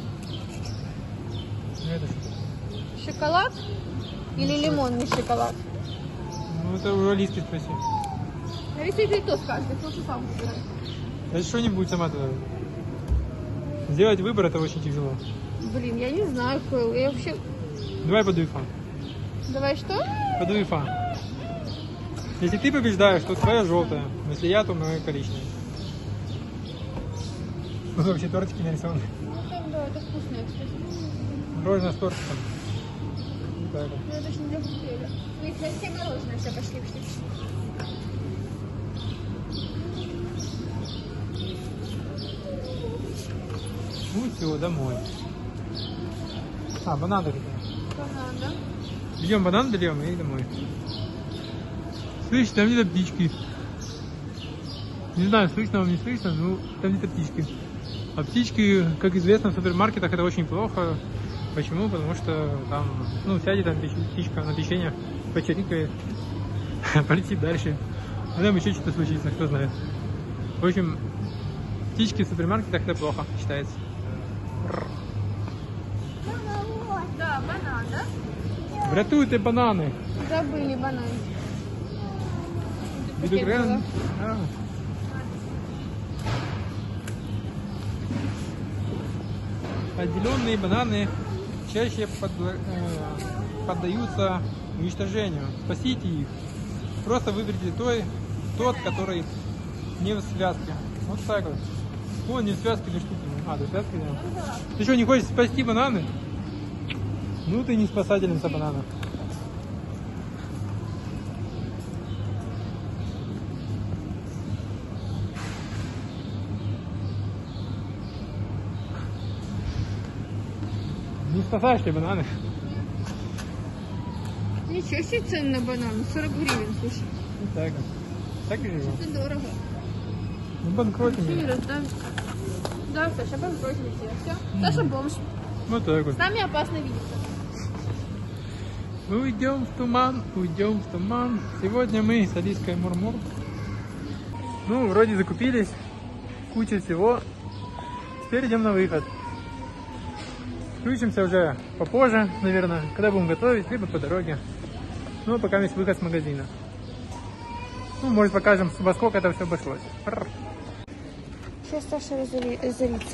Ну, это что? Шоколад? Или лимонный шоколад? Ну, это у Алиски спроси. А если ты то скажешь, я тоже сам выбираю. Да что-нибудь сама туда. Сделать выбор это очень тяжело. Блин, я не знаю, какой. Я вообще... Давай по дуйфа. Давай что? По дуйфа. Если ты побеждаешь, то твоя желтая. Если я, то моя коричневая. Ну, вообще тортики нарисованы. Ну, там, да, это вкусное, кстати. Мороженое с тортиком. Так. Ну, это же не для коктейля. Ну, их для всех мороженое. Все, пошли, пошли. Ну все, домой. А, банан дали. Банан, да? Берем банан, берем и домой. Слышь, там где-то птички. Не знаю, слышно вам, не слышно, но там где-то птички. А птички, как известно, в супермаркетах это очень плохо. Почему? Потому что там, ну, сядет там птичка на печенье, почирикает, полетит дальше. А там еще что-то случится, кто знает. В общем, птички в супермаркетах это плохо считается. Да, банан, да? Врятуйте бананы. Забыли банан. Бедугрен. А. Отделенные бананы чаще под, э, поддаются уничтожению. Спасите их. Просто выберите той, тот, который не в связке. Вот так вот. О, не в связке, или штуки. А, до связки, да. Ты что, не хочешь спасти бананы? Ну ты не спасательница бананов. Не спасаешь ты бананы. Ничего себе цены на банан. сорок гривен, слушай. Вот так вот. Так и живем. Это дорого. Ну, банкротим. Юра, да. Да, Саша, банкротили все. Все. Саша бомж. Вот так вот. С нами опасно видеться. Мы уйдем в туман, уйдем в туман. Сегодня мы с Алиской Мурмур. Ну, вроде закупились. Куча всего. Теперь идем на выход. Включимся уже попозже, наверное, когда будем готовить, либо по дороге. Ну, пока есть выход с магазина. Ну, может, покажем, во сколько это все обошлось. Сейчас Саша разорится.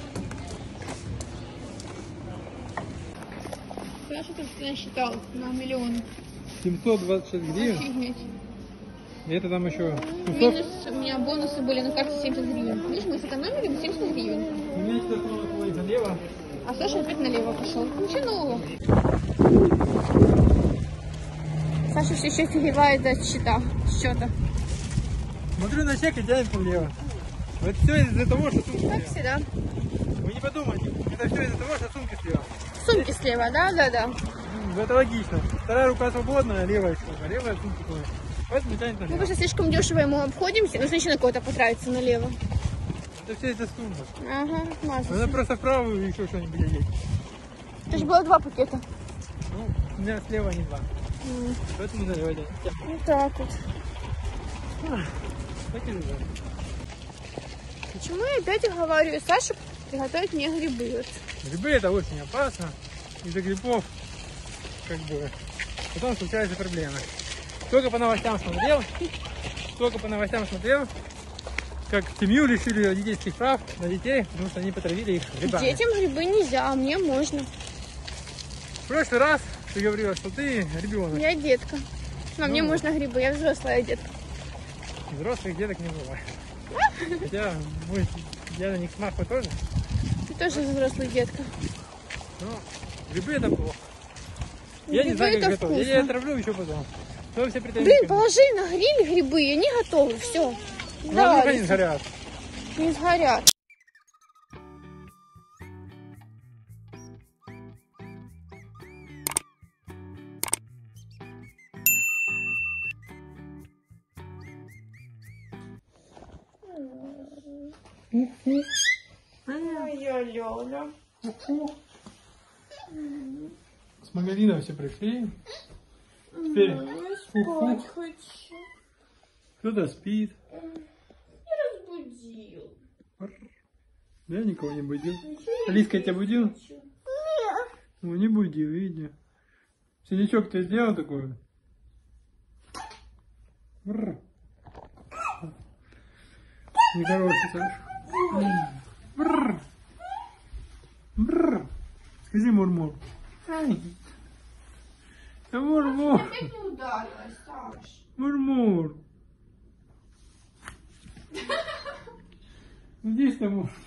Саша тут насчитал на миллион. семьсот двадцать шесть гривен. Офигеть. И это там еще кусок. Минус, у меня бонусы были на карте семьдесят гривен. Видишь, мы сэкономили семьдесят гривен. У меня сейчас снова налево. А Саша опять налево пошел. Ничего нового. Саша все еще офигевает от счета. счета. Смотрю на чек и тянет налево. Это все из-за того, что сумка Как слева. всегда. Вы не подумайте, это все из-за того, что сумки слева. Сумки слева, да? Да, да. Ну, это логично. Вторая рука свободная, левая сумка. Левая сумка твоя. Поэтому тянет Мы налево. просто слишком дешево ему обходимся. Нужно еще на кого-то потратиться налево. Это все из-за сумок. Ага, масса. Надо просто вправо и еще что-нибудь одеть. Это же было два пакета. Ну, у меня слева не два. М, Поэтому налево одеть. Вот так вот. Так и живем. Почему я опять уговариваю Сашу приготовить мне грибы? Вот. Грибы это очень опасно. Из-за грибов как бы потом случаются проблемы. Только по новостям смотрел, только по новостям смотрел, как семью лишили родительских прав на детей, потому что они потравили их грибами. Детям грибы нельзя, а мне можно. В прошлый раз ты говорила, что ты ребенок. Я детка. Но Ну мне вот. можно грибы, я взрослая детка. Взрослых деток не бывает. Хотя мы, я на них смаху тоже, Ты тоже взрослая детка. но грибы это плохо. Я не Грибы знаю, как это готовить. Я вкусно. их отравлю еще потом. То все претензии Блин, ко мне. положи на гриль грибы, и они готовы, все. Ну, а вдруг они сгорят. Не сгорят. Моя Лёля. С магазина все пришли. Теперь Спать хочу. кто-то спит. Разбудил. Я никого не будил. Алиска тебя будил? Ну, не будил, видите. Синячок ты сделал такой? Бррр. Нехороший, Саша. Бррр. Бррр. Скажи мур-мур. Мур-мур. Опять не ударилась, Саш. Мур-мур. Здесь там мур.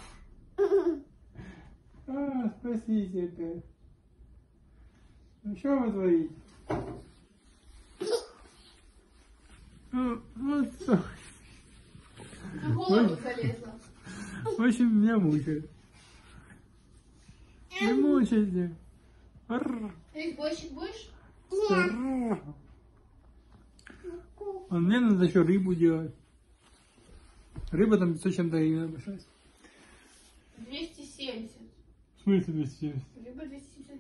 А, спасите опять. Ну что вы творите? Ну, вот что. В голову залезла. В общем, меня мучает. Не мучайте. Арр, Ты борщик будешь? арр. А мне надо еще рыбу делать. Рыба там пятьсот чем-то гривен обошлась. двести семьдесят. В смысле двести семьдесят? Либо двести семьдесят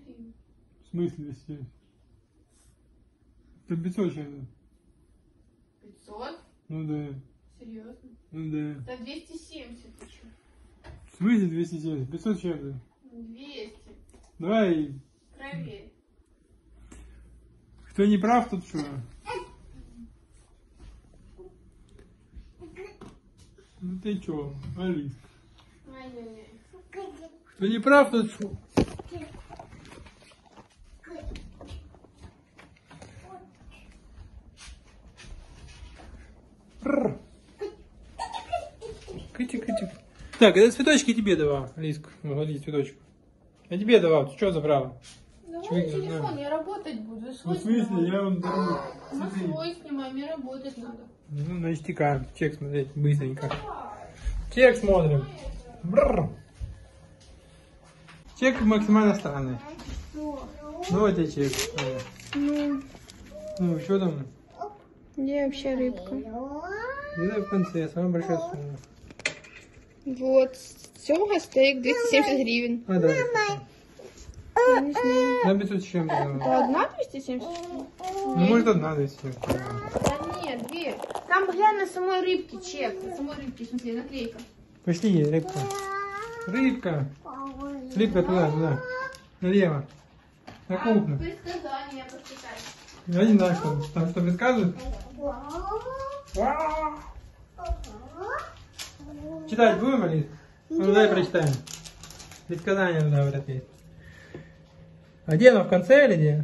В смысле двести семьдесят? Это пятьсот чем-то. пятьсот? Ну да. Серьезно? Ну да. Да двести семьдесят еще. В смысле двести семьдесят? пятьсот чем-то. двести. Давай. Проверь. Кто не прав, тут что? Ну ты чё, Алис? Ай-яй-яй. Кто не прав, тут что? Кыти-кыти. Так, это цветочки тебе давал, Алиска. Молодец, цветочек. Я тебе давал, ты что забрала? Давай Чё, телефон, да. я работать буду. Ну, Свой в смысле, снимаю. я вам дарю. Мы Смотри. свой снимаем, мне работать надо. Ну, на стика. Чек смотреть быстренько. Чек смотрим. Бррр. Чек максимально странный. Ну вот и чек. Ну, Ну, что там? где вообще рыбка? Это в конце, самая большая сумма. Вот, семга стейк, двести семьдесят гривен. А, да. Я не знаю. На пятьсот с чем-то. Это одна двести семьдесят? Ну, может, одна двести. Да нет, две. Там глянь на самой рыбке чек. На самой рыбке, в смысле, наклейка. Пошли, рыбка. Рыбка. Рыбка туда, туда. Налево. На кухню. Предсказание почитать. Я не знаю, что там что предсказывают. Читать будем, Алис? Ну, давай прочитаем. Предсказание туда вот это есть. А где оно, в конце или где?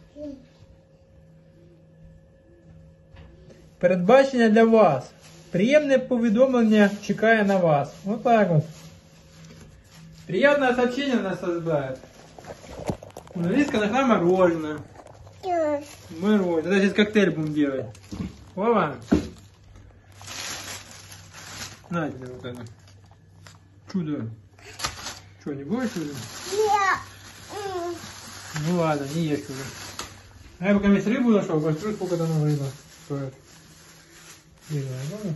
Передбачення для вас. Приємне повідомлення чекає на вас. Вот так вот. Приятное сообщение нас ожидает. Алиска нашла мороженое. Мороженое. Тогда сейчас коктейль будем делать. Вова. На тебе вот это. Чудо. Что, не будешь чудо? Ну ладно, не ешь чудо. А я пока вместе рыбу нашел, посмотрю, сколько там рыба стоит. Не знаю, ладно?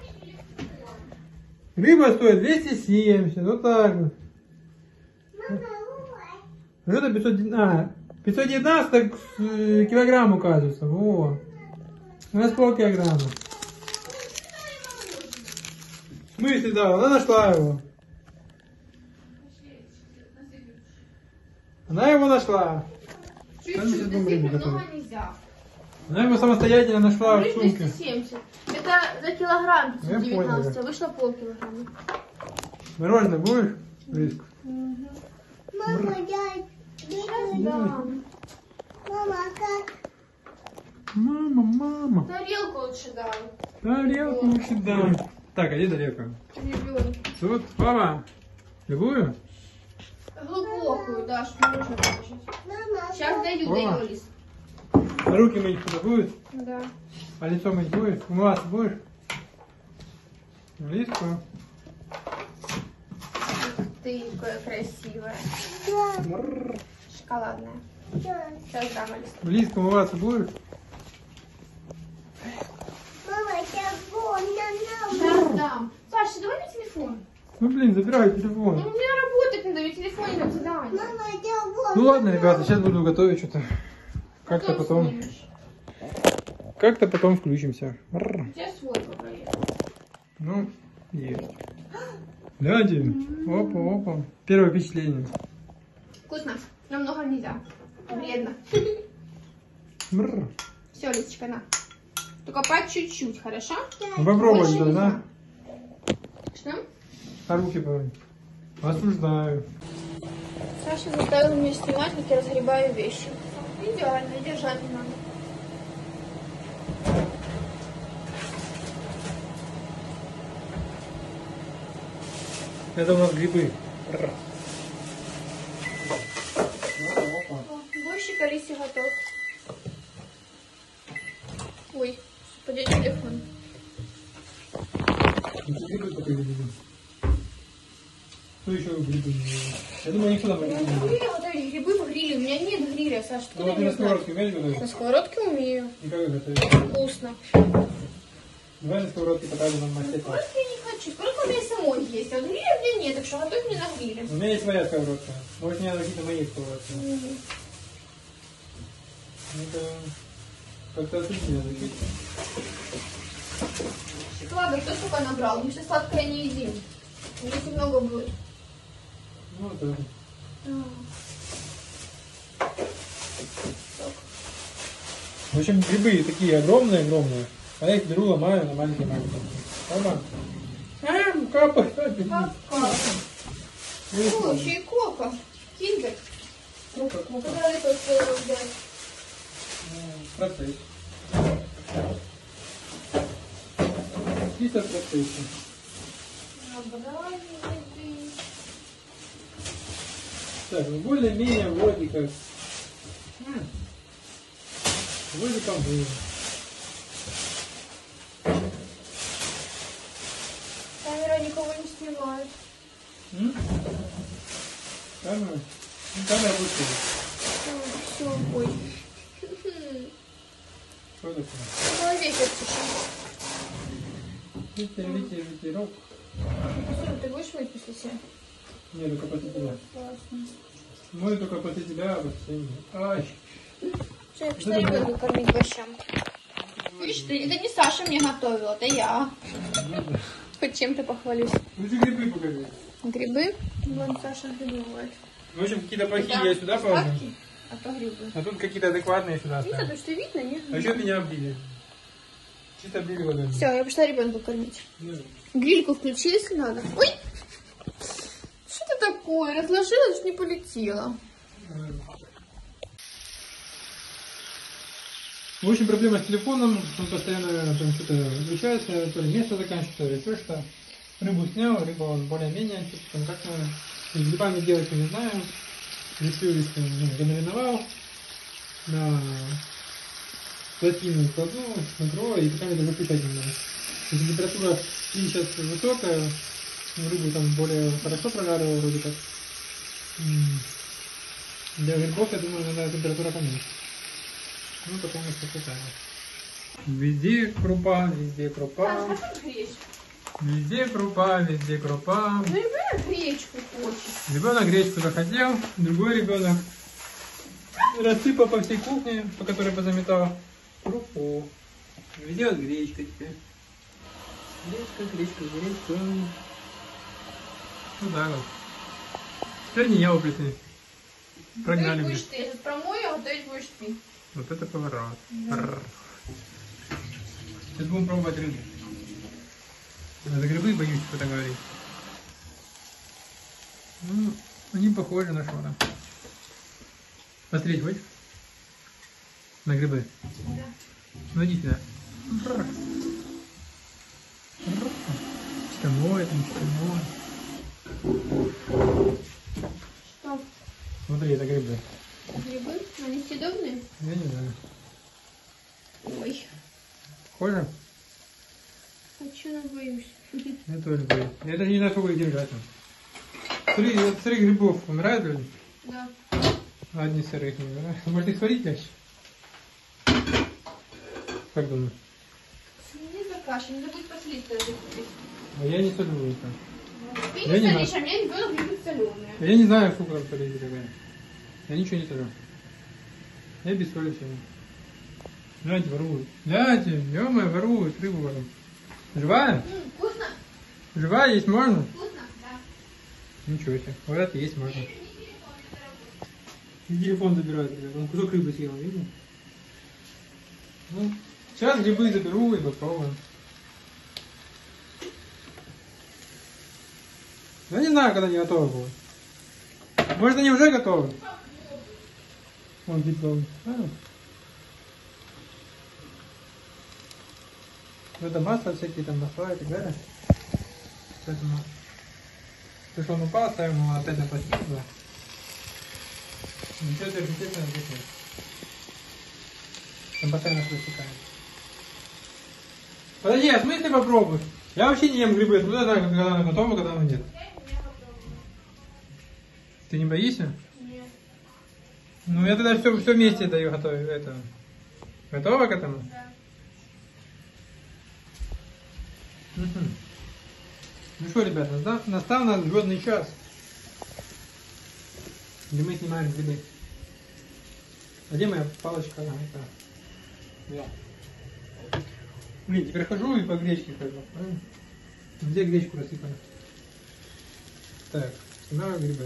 Рыба стоит двести семьдесят, вот так вот. Это пятьсот, а, пятьсот девятнадцать килограмм указывается. Во. У нас полкилограмма. В смысле, да, она нашла его. Она его нашла. Чуть-чуть, насыпать много нельзя. Она его самостоятельно нашла в сумке. двести семьдесят. Это за килограмм Я пятьсот девятнадцать, понял. а вышло полкилограмма. Мороженое будешь, Лизка? Мама, дай. Да. Мама, как? Мама, мама. Тарелку лучше дай. Тарелку лучше дам. Так, а где тарелка? Ребенок. Тут, папа. Любую? Глубокую, да, чтобы можно положить. Мама, Сейчас даю, Мама. даю, Лиз. А руки мыть куда будет? Да. А лицо мыть будешь? Умываться будешь? Лизку. Ты какая красивая. Мрррр. Шоколадная. Сейчас дам, Алис. Лизку умываться будешь? мама, телефон, на Да, дам. Саша, давай на телефон. Ну блин, забирай Ну, телефон. у меня работать надо, ведь телефон не там задание. Мама, телефон. Ну ладно, ребята, сейчас буду готовить что-то. Как-то потом. снимешь. Как-то потом включимся. Мрррр. У тебя свой поговорит. Ну, есть. Гляньте. Опа, опа. Первое впечатление. Вкусно, но много нельзя. Вредно. Мрррр. Все, Лисочка, на. Только по чуть-чуть, хорошо? Ну, попробуй, Больше да, нельзя. да? Что? А руки помой. Осуждаю. Саша заставила меня снимать, как я разгребаю вещи. Идеально, держать не надо. Это у нас грибы. Мрррр. Борщик Алисе готов. Ой, поди телефон. Грибы только грибы. Что еще грибы? Я думаю, никто там Я грибы на не будет. гриле готовили, грибы в гриле. У меня нет гриля, Саша, Ну откуда вот ты я на знаю? сковородке умеешь готовить? На сковородке умею. И как готовить? Вкусно. Давай на сковородке покажем нам На мастер. сковородке я не хочу. Сколько у меня самой есть, а гриля у меня нет, так что готовь мне на гриле. У меня есть своя сковородка. Может, мне надо какие-то мои сковородки. Это как-то отлично звучит. Шоколада кто сколько набрал? Мы все сладкое не едим. Если много будет. Ну да. В общем, грибы такие огромные-огромные. А я их беру, ломаю на маленькие-маленькие. Оба. А, капает. Как О, еще и кока. Киндер. Кока, кока. Когда это успела взять? Процесс. Чисто в процессе. Набрали еды. Так, ну более-менее вроде как. М. Вроде как было. Камера никого не снимает. М? Камера? Ну, камера будет. Все, ой. Что такое? Голове сейчас. Ветер, ветер, ветерок. Все, ты будешь мыть после себя? Не, только после тебя. Классно. Мой только после тебя, а после меня. Ай. Все, я пошла ребенка кормить борщом. Видишь, ты, это не Саша мне готовила, это я. Хоть чем-то похвалюсь. Ну, ты грибы покажи. Грибы? Вон Саша грибы бывает. В общем, какие-то плохие Да, я сюда положу. сладкие, а то грибы. А тут какие-то адекватные сюда Видно, оставил. то что видно, нет? А еще меня облили. Чисто облили водой. Все, я пошла ребенка кормить. Да. Грильку включи, если надо. Ой! Что это такое? Разложилась, не полетела. В общем, проблема с телефоном. Он постоянно там что-то выключается, то ли место заканчивается, то ли еще что. Рыбу снял, рыба он более-менее, что-то там как-то с грибами делать я не знаю. Решил, если ну, замариновал на плотину кладу, накрою и пока не даже писать немного. Если температура и сейчас высокая, рыбу там более хорошо прожаривал вроде как. Для грибов, я думаю, надо температура поменьше. Ну, потом еще пытаем. Везде крупа, везде крупа. А как гречку? Везде крупа, везде крупа. Ну, ребенок гречку хочет. Ребенок гречку захотел, другой ребенок рассыпал по всей кухне, по которой позаметал, крупу. Везде вот гречка теперь. Гречка, гречка, гречка. Ну да, вот. Теперь не я уплеты. Прогнали Готовить меня. будешь ты, я тут промою, а готовить будешь ты. Вот это поворот. Да. Сейчас будем пробовать рыбу. За грибы боюсь что-то говорить. Ну, они похожи на что-то. Посмотреть хочешь? На грибы. Да. Ну иди сюда. Что моет, что моет. Что? Смотри, это грибы. Грибы? Они съедобные? Я не знаю. Ой. Похоже? Хочу, но боюсь. Я тоже боюсь. Я даже не знаю, сколько их держать. Смотри, от сырых грибов умирают люди? Да. А одни сырых не умирают. Может их сварить дальше? Как думаешь? Не закаши, не забудь посолить тоже купить. А я не солю это. Ты Я не не солишь, а мне ребенок любит соленые. Я не знаю, сколько там солей такая. Я ничего не солю. Я без соли все. Гляньте, воруют. Гляньте, ё-моё, воруют, рыбу воруют. Живая? М, вкусно? Живая есть можно? Вкусно, да. Ничего себе. Вот это есть можно. И телефон забирают, ребят. Он кусок рыбы съел, видно? Ну, сейчас грибы заберу и попробуем. Я не знаю, когда они готовы будут. Может, они уже готовы? Вон диплом. А. Это масло, всякие там масла и так далее. Поэтому, если он упал, ставим его опять на пластик туда. Ничего сверхъестественного здесь нет. Там постоянно что-то стекает. Подожди, а в смысле попробуй? Я вообще не ем грибы, откуда знаю, когда она готова, когда она нет. Ты не боишься? Нет. Ну я тогда все, все вместе даю готовить. Это. Готова к этому? Да. Угу. Ну что, ребята, настал, настал наш звездный час, где мы снимаем грибы. А где моя палочка? Ага, это. Да. Блин, теперь хожу и по гречке хожу. Правильно? Где гречку рассыпали? Так, на грибы.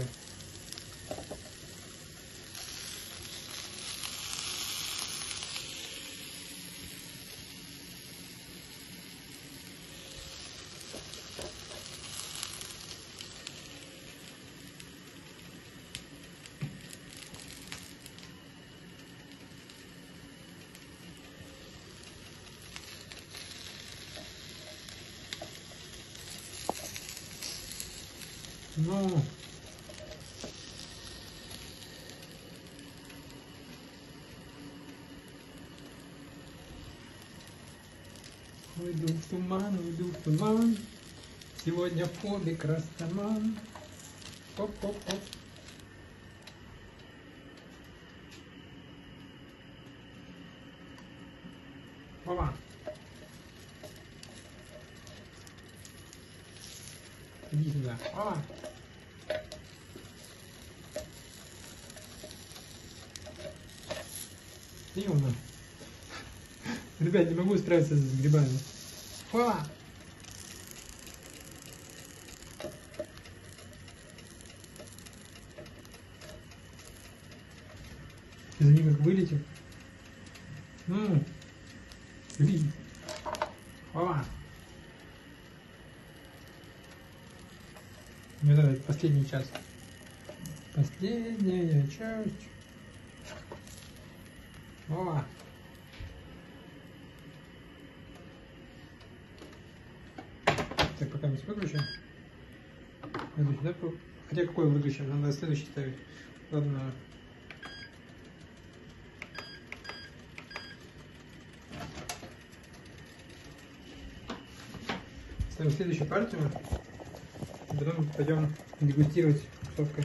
Ну, уйду в туман, уйду в туман. Сегодня фобик растаман. Оп-оп-оп. Опа. Иди сюда. Опа. И умно. Ребят, не могу справиться с грибами. Опа. Из них как вылетим. Ну, гриб. Опа. Мне нравится последний час. Последняя часть. О! Так, пока мы выключим. Надо сюда. Хотя какой выключим? Надо следующий ставить. Ладно. Ставим следующую партию. Потом пойдем дегустировать тусовкой.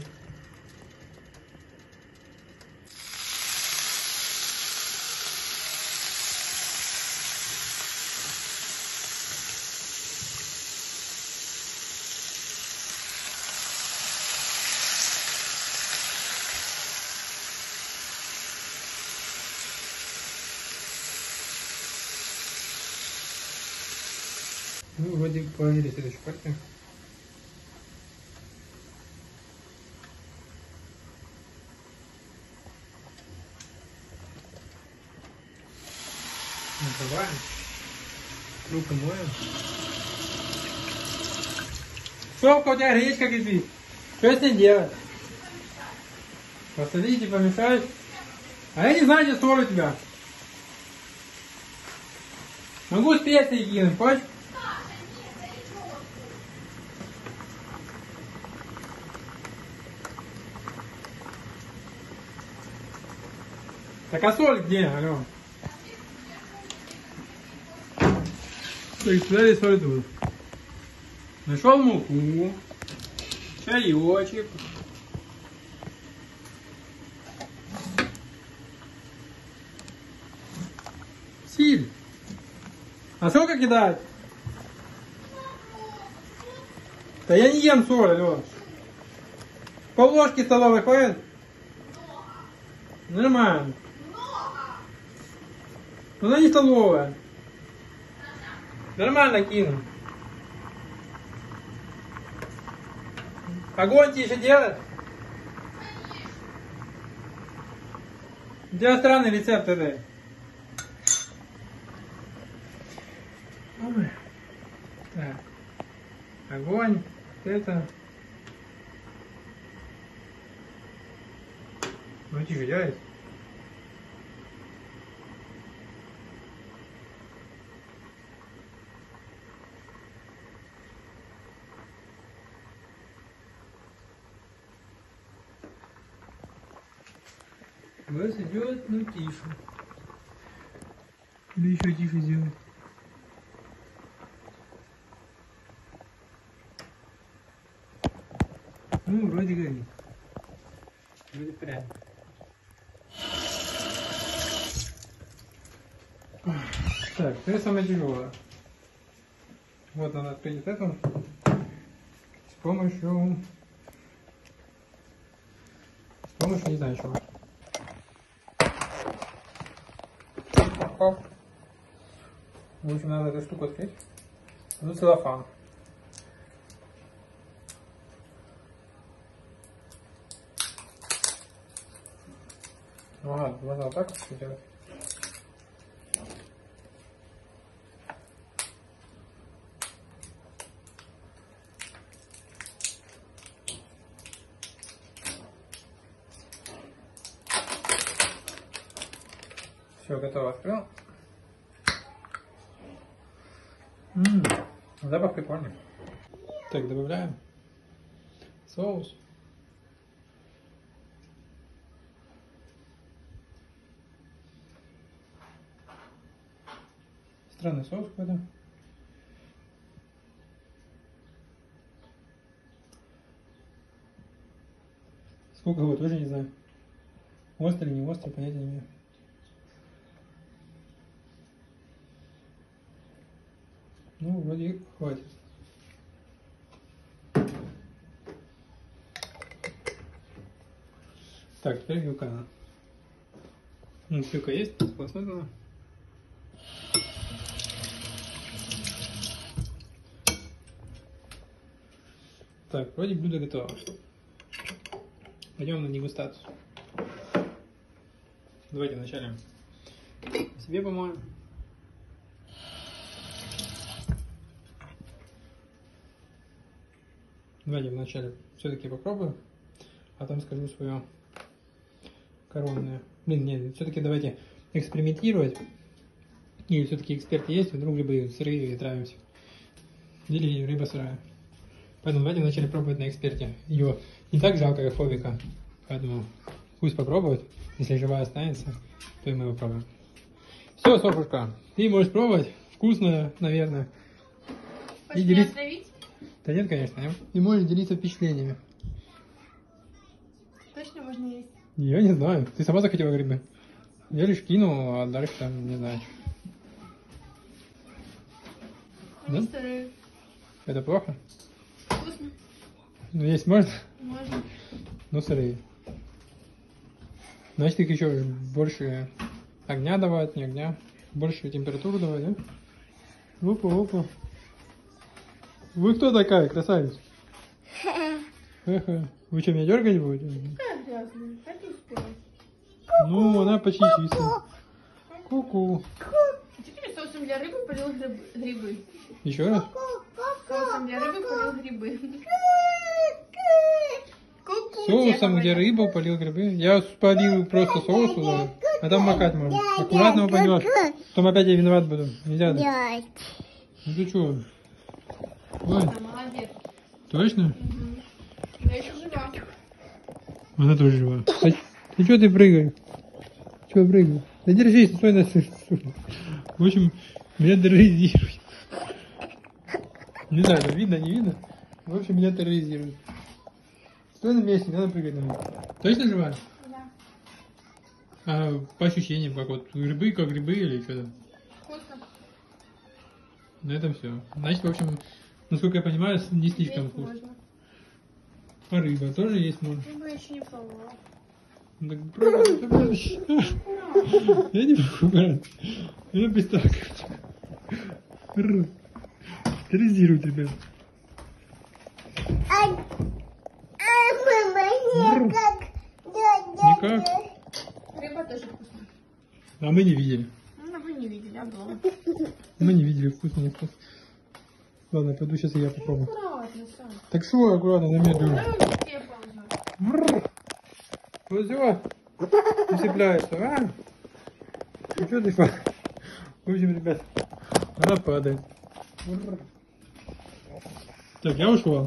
Ну, вроде положили следующую партию. Накрываем. Руку моем. Сколько у тебя гречка кипит? Что с ней делать? Посадите, помешать. А я не знаю, где соль у тебя. Могу специи кинуть, хочешь? Так а соль где, алло? Так, сюда и соль тут. Нашел муку, чаечек. Силь. А сколько кидать? Да я не ем соль, алло. Пол ложки столовой хватит? Нормально. Ну она не столовая. Нормально кину. Огонь тише делать. У тебя странный рецепт это. Так. Огонь. Это. Ну тише делать. Вас идет, ну тише. Или еще тише сделать. Ну, вроде горит. Вроде прям. Так, это самое тяжелое. Вот надо открыть эту с помощью... С помощью не знаю чего. упал. В общем, надо эту штуку открыть. Ну, целлофан. Ага, можно вот так вот сделать. Все, готово, открыл. М-м, запах прикольный. Так, добавляем соус. Странный соус какой-то. Сколько его, тоже не знаю. Острый, не острый, понятия не имею. Ну, вроде хватит. Так, теперь вилка. Ну, вилка есть, полоснуть надо. Так, вроде блюдо готово. Пойдем на дегустацию. Давайте вначале себе помоем. Давайте вначале все-таки попробую, а там скажу свое коронное. Блин, нет, все-таки давайте экспериментировать. И все-таки эксперты есть, вдруг рыбы сырые и травимся. Или рыба сырая. Поэтому давайте вначале пробовать на эксперте. Ее не так жалко, как фобика. Поэтому пусть попробует. Если живая останется, то и мы его пробуем. Все, Софушка, ты можешь пробовать. Вкусно, наверное. Хочешь И меня делись... отравить? Да нет, конечно. И можешь делиться впечатлениями. Точно можно есть? Я не знаю. Ты сама захотела грибы. Я лишь кинул, а дальше там не знаю. Они Да? сырые. Это плохо? Вкусно? Ну, есть можно, Можно. но сырые. Значит, их еще больше огня давать, не огня. Больше температуру давать, да? Опа, опа. Вы кто такая, красавица? Ха-ха. Вы что, меня дергать будете? Какая грязная. Как ты успела? Ну, она почти чистая. Ку-ку. Ты тебе соусом для рыбы полил гриб- грибы? Еще раз? Соусом для рыбы полил грибы. Ку-ку, Соусом, тебе где говорят. рыбу, полил грибы. Я полил просто соус туда, а там макать можно. Аккуратно упадешь. Потом опять я виноват буду. Нельзя. Да? Дядь. Ну ты что? Ой, Да, молодец. точно? Я еще жива. Она тоже жива. А ты что ты прыгаешь? Что прыгаешь? Да держись, стой на суше. В общем, меня терроризирует. Не знаю, это видно, не видно. В общем, меня терроризирует. Стой на месте, не надо прыгать на меня. Точно живая? Да. А по ощущениям, как вот грибы, как грибы или что-то? Вкусно. На этом все. Значит, в общем, насколько я понимаю, не слишком Есть вкусно. можно. А рыба тоже есть можно. Рыбу я еще не пробовала. Ну, так пробуй, да, брось. Я не могу, брат. Я без так. Терроризирую тебя. А, а мама никак. Никак. Рыба тоже вкусная. А мы не видели. Ну, вы не видели, а было. Мы не видели, вкусно, не вкусно. Ладно, пойду сейчас и я попробую. Аккуратно, Сань. Так что, аккуратно, на меня дюжу. Давай быстрее ползай. Вот все. Не цепляется, а? Ну что ты, па? В общем, ребят, она падает. Так, я ушел.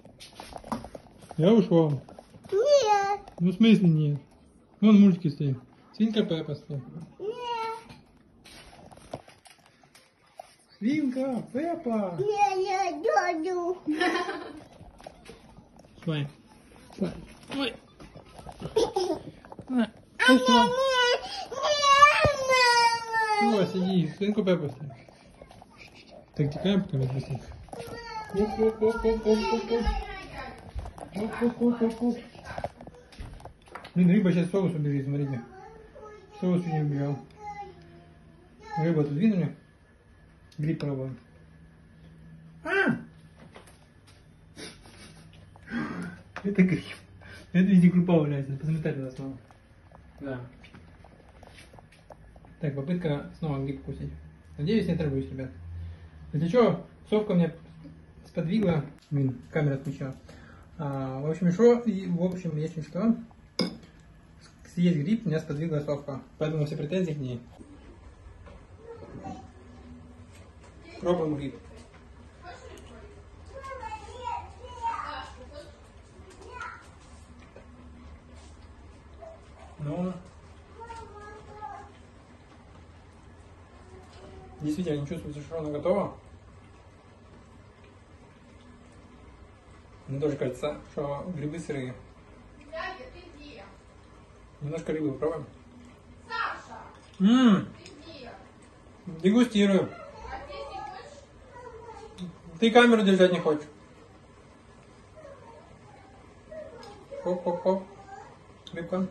Я ушел. Нет, Ну, в смысле нет? Вон мультики стоят. Свинка Пеппа стоит. нет, Свинка Пеппа. нет, я дядю. Смотри. Смотри. Ой. На. Ну, всё. Всё, сиди. Свинку Пеппа стоит. Так, текаем пока мы быстренько. Оп-оп-оп-оп-оп-оп. Оп-оп-оп-оп-оп. Блин, рыба сейчас соус убежит, смотрите. Соус чуть не убежал. Рыбу отодвинули. Гриб пробуем. А! Это гриб. Это везде крупа валяется. Посмотрите на снова. Да. Так, попытка снова гриб вкусить. Надеюсь, не оторвусь, ребят. Если что, совка меня сподвигла. Блин, камера отключила. А, в общем, что, и, в общем, если что, съесть гриб меня сподвигла совка. Поэтому все претензии к ней. Пробуем гриб. Ну, действительно не чувствуется, что она готова. Мне тоже кажется, что грибы сырые. Немножко рыбы попробуем. Саша! Ммм! Дегустируем. Ты камеру держать не хочешь? Хоп-хоп-хоп. Рыбка.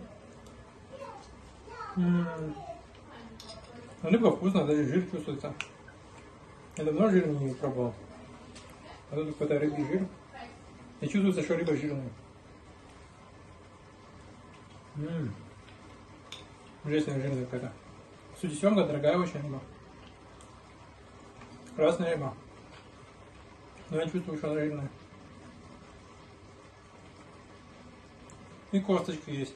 Ммм. Рыба вкусная, даже жир чувствуется. Я давно жир не пробовал. А тут какой-то рыбий жир. И чувствуется, что рыба жирная. Ммм. Жестная жирная какая-то. Сути семга, дорогая очень рыба. Красная рыба. Но я чувствую, что она жирная. И косточки есть.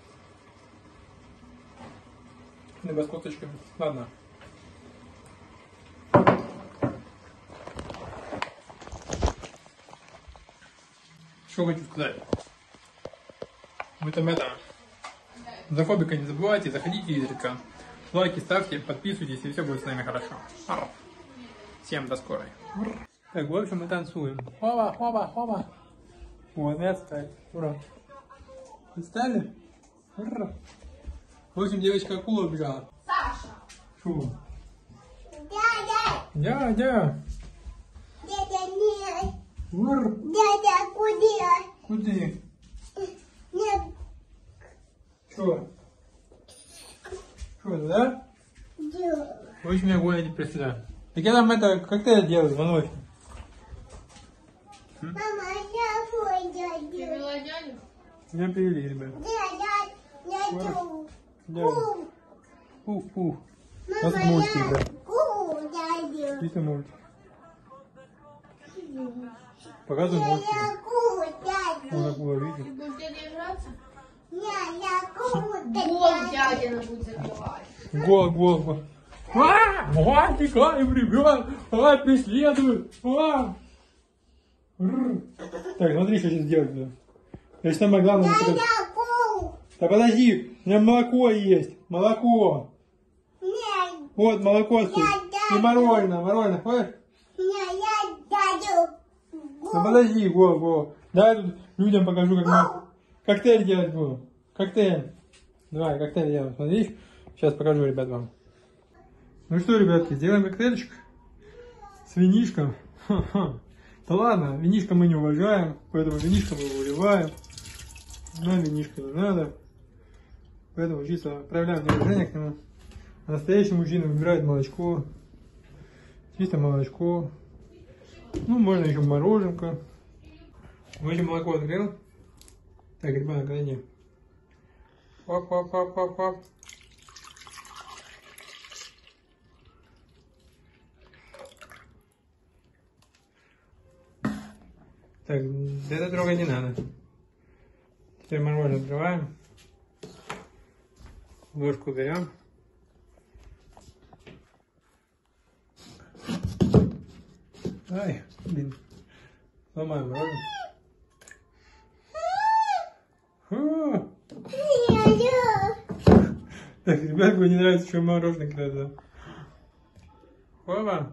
Рыба с косточками. Ладно. Что хочу сказать. В этом это. За Фобика не забывайте, заходите изредка. Лайки ставьте, подписывайтесь, и все будет с нами хорошо. Всем до скорой. Так, в общем, мы танцуем. Хоба, хоба, хоба. Вот, не отстать. Ура. Отстали? Ура. В общем, девочка акула убежала. Саша! Шо? Дядя, Дядя. дядя, нет. Ур. Дядя, куда? Куди? Нет, Что? Что, да? дядя. В общем, я гоню теперь сюда. Так я там это, коктейль делаю, звоночек. Мама, я свой Ты дядю. вела дядю? Меня привели, ребят. Дядя, дядю. Дядя. Ку. Пух-пух. Мама, Нас мультик, я да. ку, дядю. Какие-то мультики. Показывай мультики. Я ку, дядю. Он акула, видишь? Ты будешь с дядей играться? Я, я ку, Гол дядю. дядина будет забивать. Гол, гол, гол. А, а, текаем, ребят. А, преследуют. А. Рр. Так, смотри, что сейчас делать буду. Это самое главное. это- Дядя, ку. Да подожди, у меня молоко есть. Молоко. Нет, Вот молоко стоит. И мороженое, мороженое, хочешь? нет, я дядю. Ну подожди, го, го. Давай тут людям покажу, как мы коктейль делать буду. Коктейль. Давай, коктейль делаем. Смотри, сейчас покажу, ребят, вам. Ну что, ребятки, сделаем коктейльчик с винишком. Ха-ха. Да ладно, винишко мы не уважаем, поэтому винишко мы выливаем. Нам винишко не надо. Поэтому чисто проявляем неуважение к нему. А настоящий мужчина выбирает молочко. Чисто молочко. Ну, можно еще мороженка. В общем, молоко открыл. Так, ребенок, отойди. Оп-оп-оп-оп-оп. Так, это трогать не надо. Теперь мороженое открываем. Ложку берем. Ай, блин. Ломаем мороженое. Фу. Так, ребятку не нравится, что мороженое когда-то. Опа.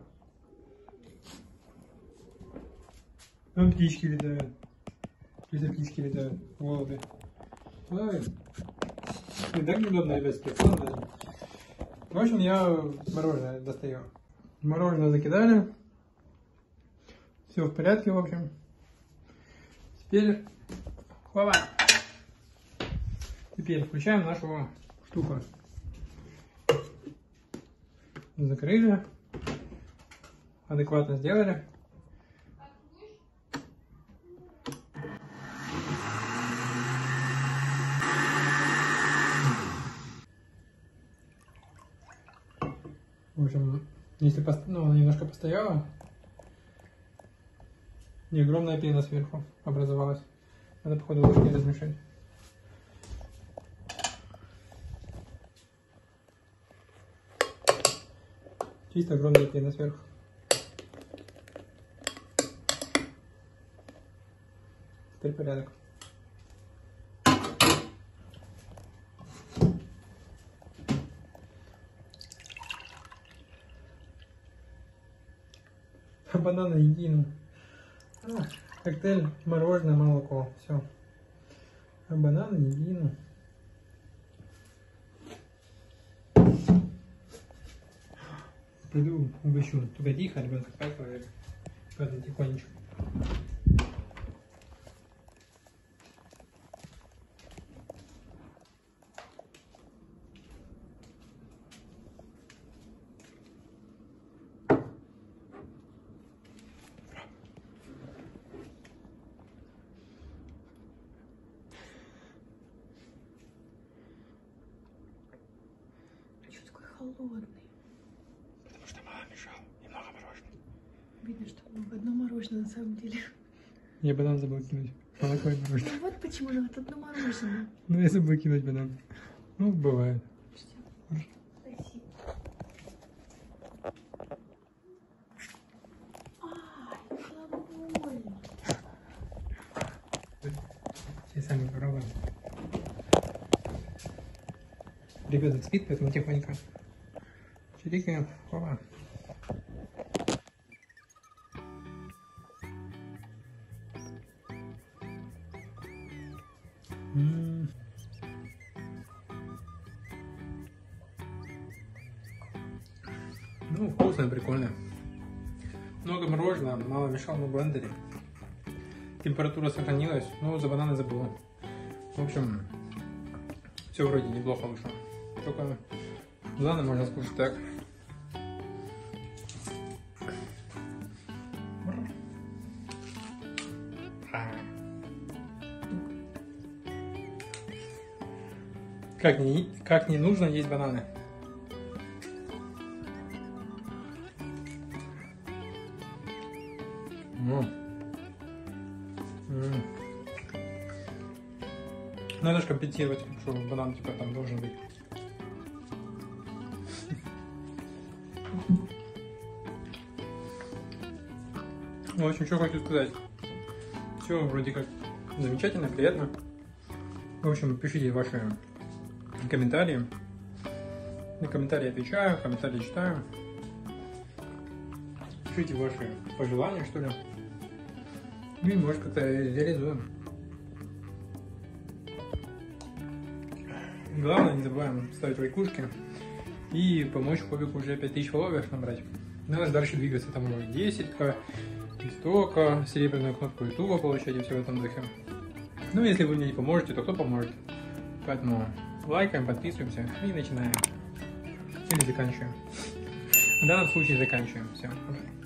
Там птички летают. Какие-то птички летают. Голуби. Ой. И так неудобно, ребят, телефон даже. В общем, я мороженое достаю. Мороженое закидали. Все в порядке, в общем. Теперь... Хова. Теперь включаем нашу штуку. закрыли. Адекватно сделали. В общем, если пост... ну, она немножко постояла, и огромная пена сверху образовалась. Надо, походу, ложкой размешать. Чисто огромная пена сверху. Теперь порядок. Бананы едим. А, коктейль, мороженое, молоко. Все. А бананы едим. Приду, угощу. Только тихо, ребенка спать поверь. Поэтому тихонечко. Холодный. Потому что мама мешала. И много мороженого. Видно, что много. Одно мороженое на самом деле. Я банан забыл кинуть. Молоко и мороженое. Ну вот почему же вот одно мороженое. Ну я забыл кинуть банан. Ну, бывает. Спасибо. Ай, было больно. Все сами попробуем. Ребенок спит, поэтому тихонько. Чирикаем. Опа. М-м. Ну, вкусно, прикольно. Много мороженого, мало мешал на блендере. Температура сохранилась, но за бананы забыл. В общем, все вроде неплохо вышло. Только бананы можно скушать так. Как не, как не нужно есть бананы. М. М. Надо же компенсировать, что банан типа там должен быть. В общем, что хочу сказать. Все вроде как замечательно, приятно. В общем, пишите ваши комментарии. На комментарии отвечаю, комментарии читаю. Пишите ваши пожелания, что ли. И может как-то реализуем. Главное, не забываем ставить лайкушки и помочь Хоббику уже пять тысяч фолловеров набрать. Надо дальше двигаться, там уже десять ка, сто ка, серебряную кнопку ютуба получать и все в этом духе. Ну, если вы мне не поможете, то кто поможет? Поэтому лайкаем, подписываемся и начинаем. Или заканчиваем. В данном случае заканчиваем. Все.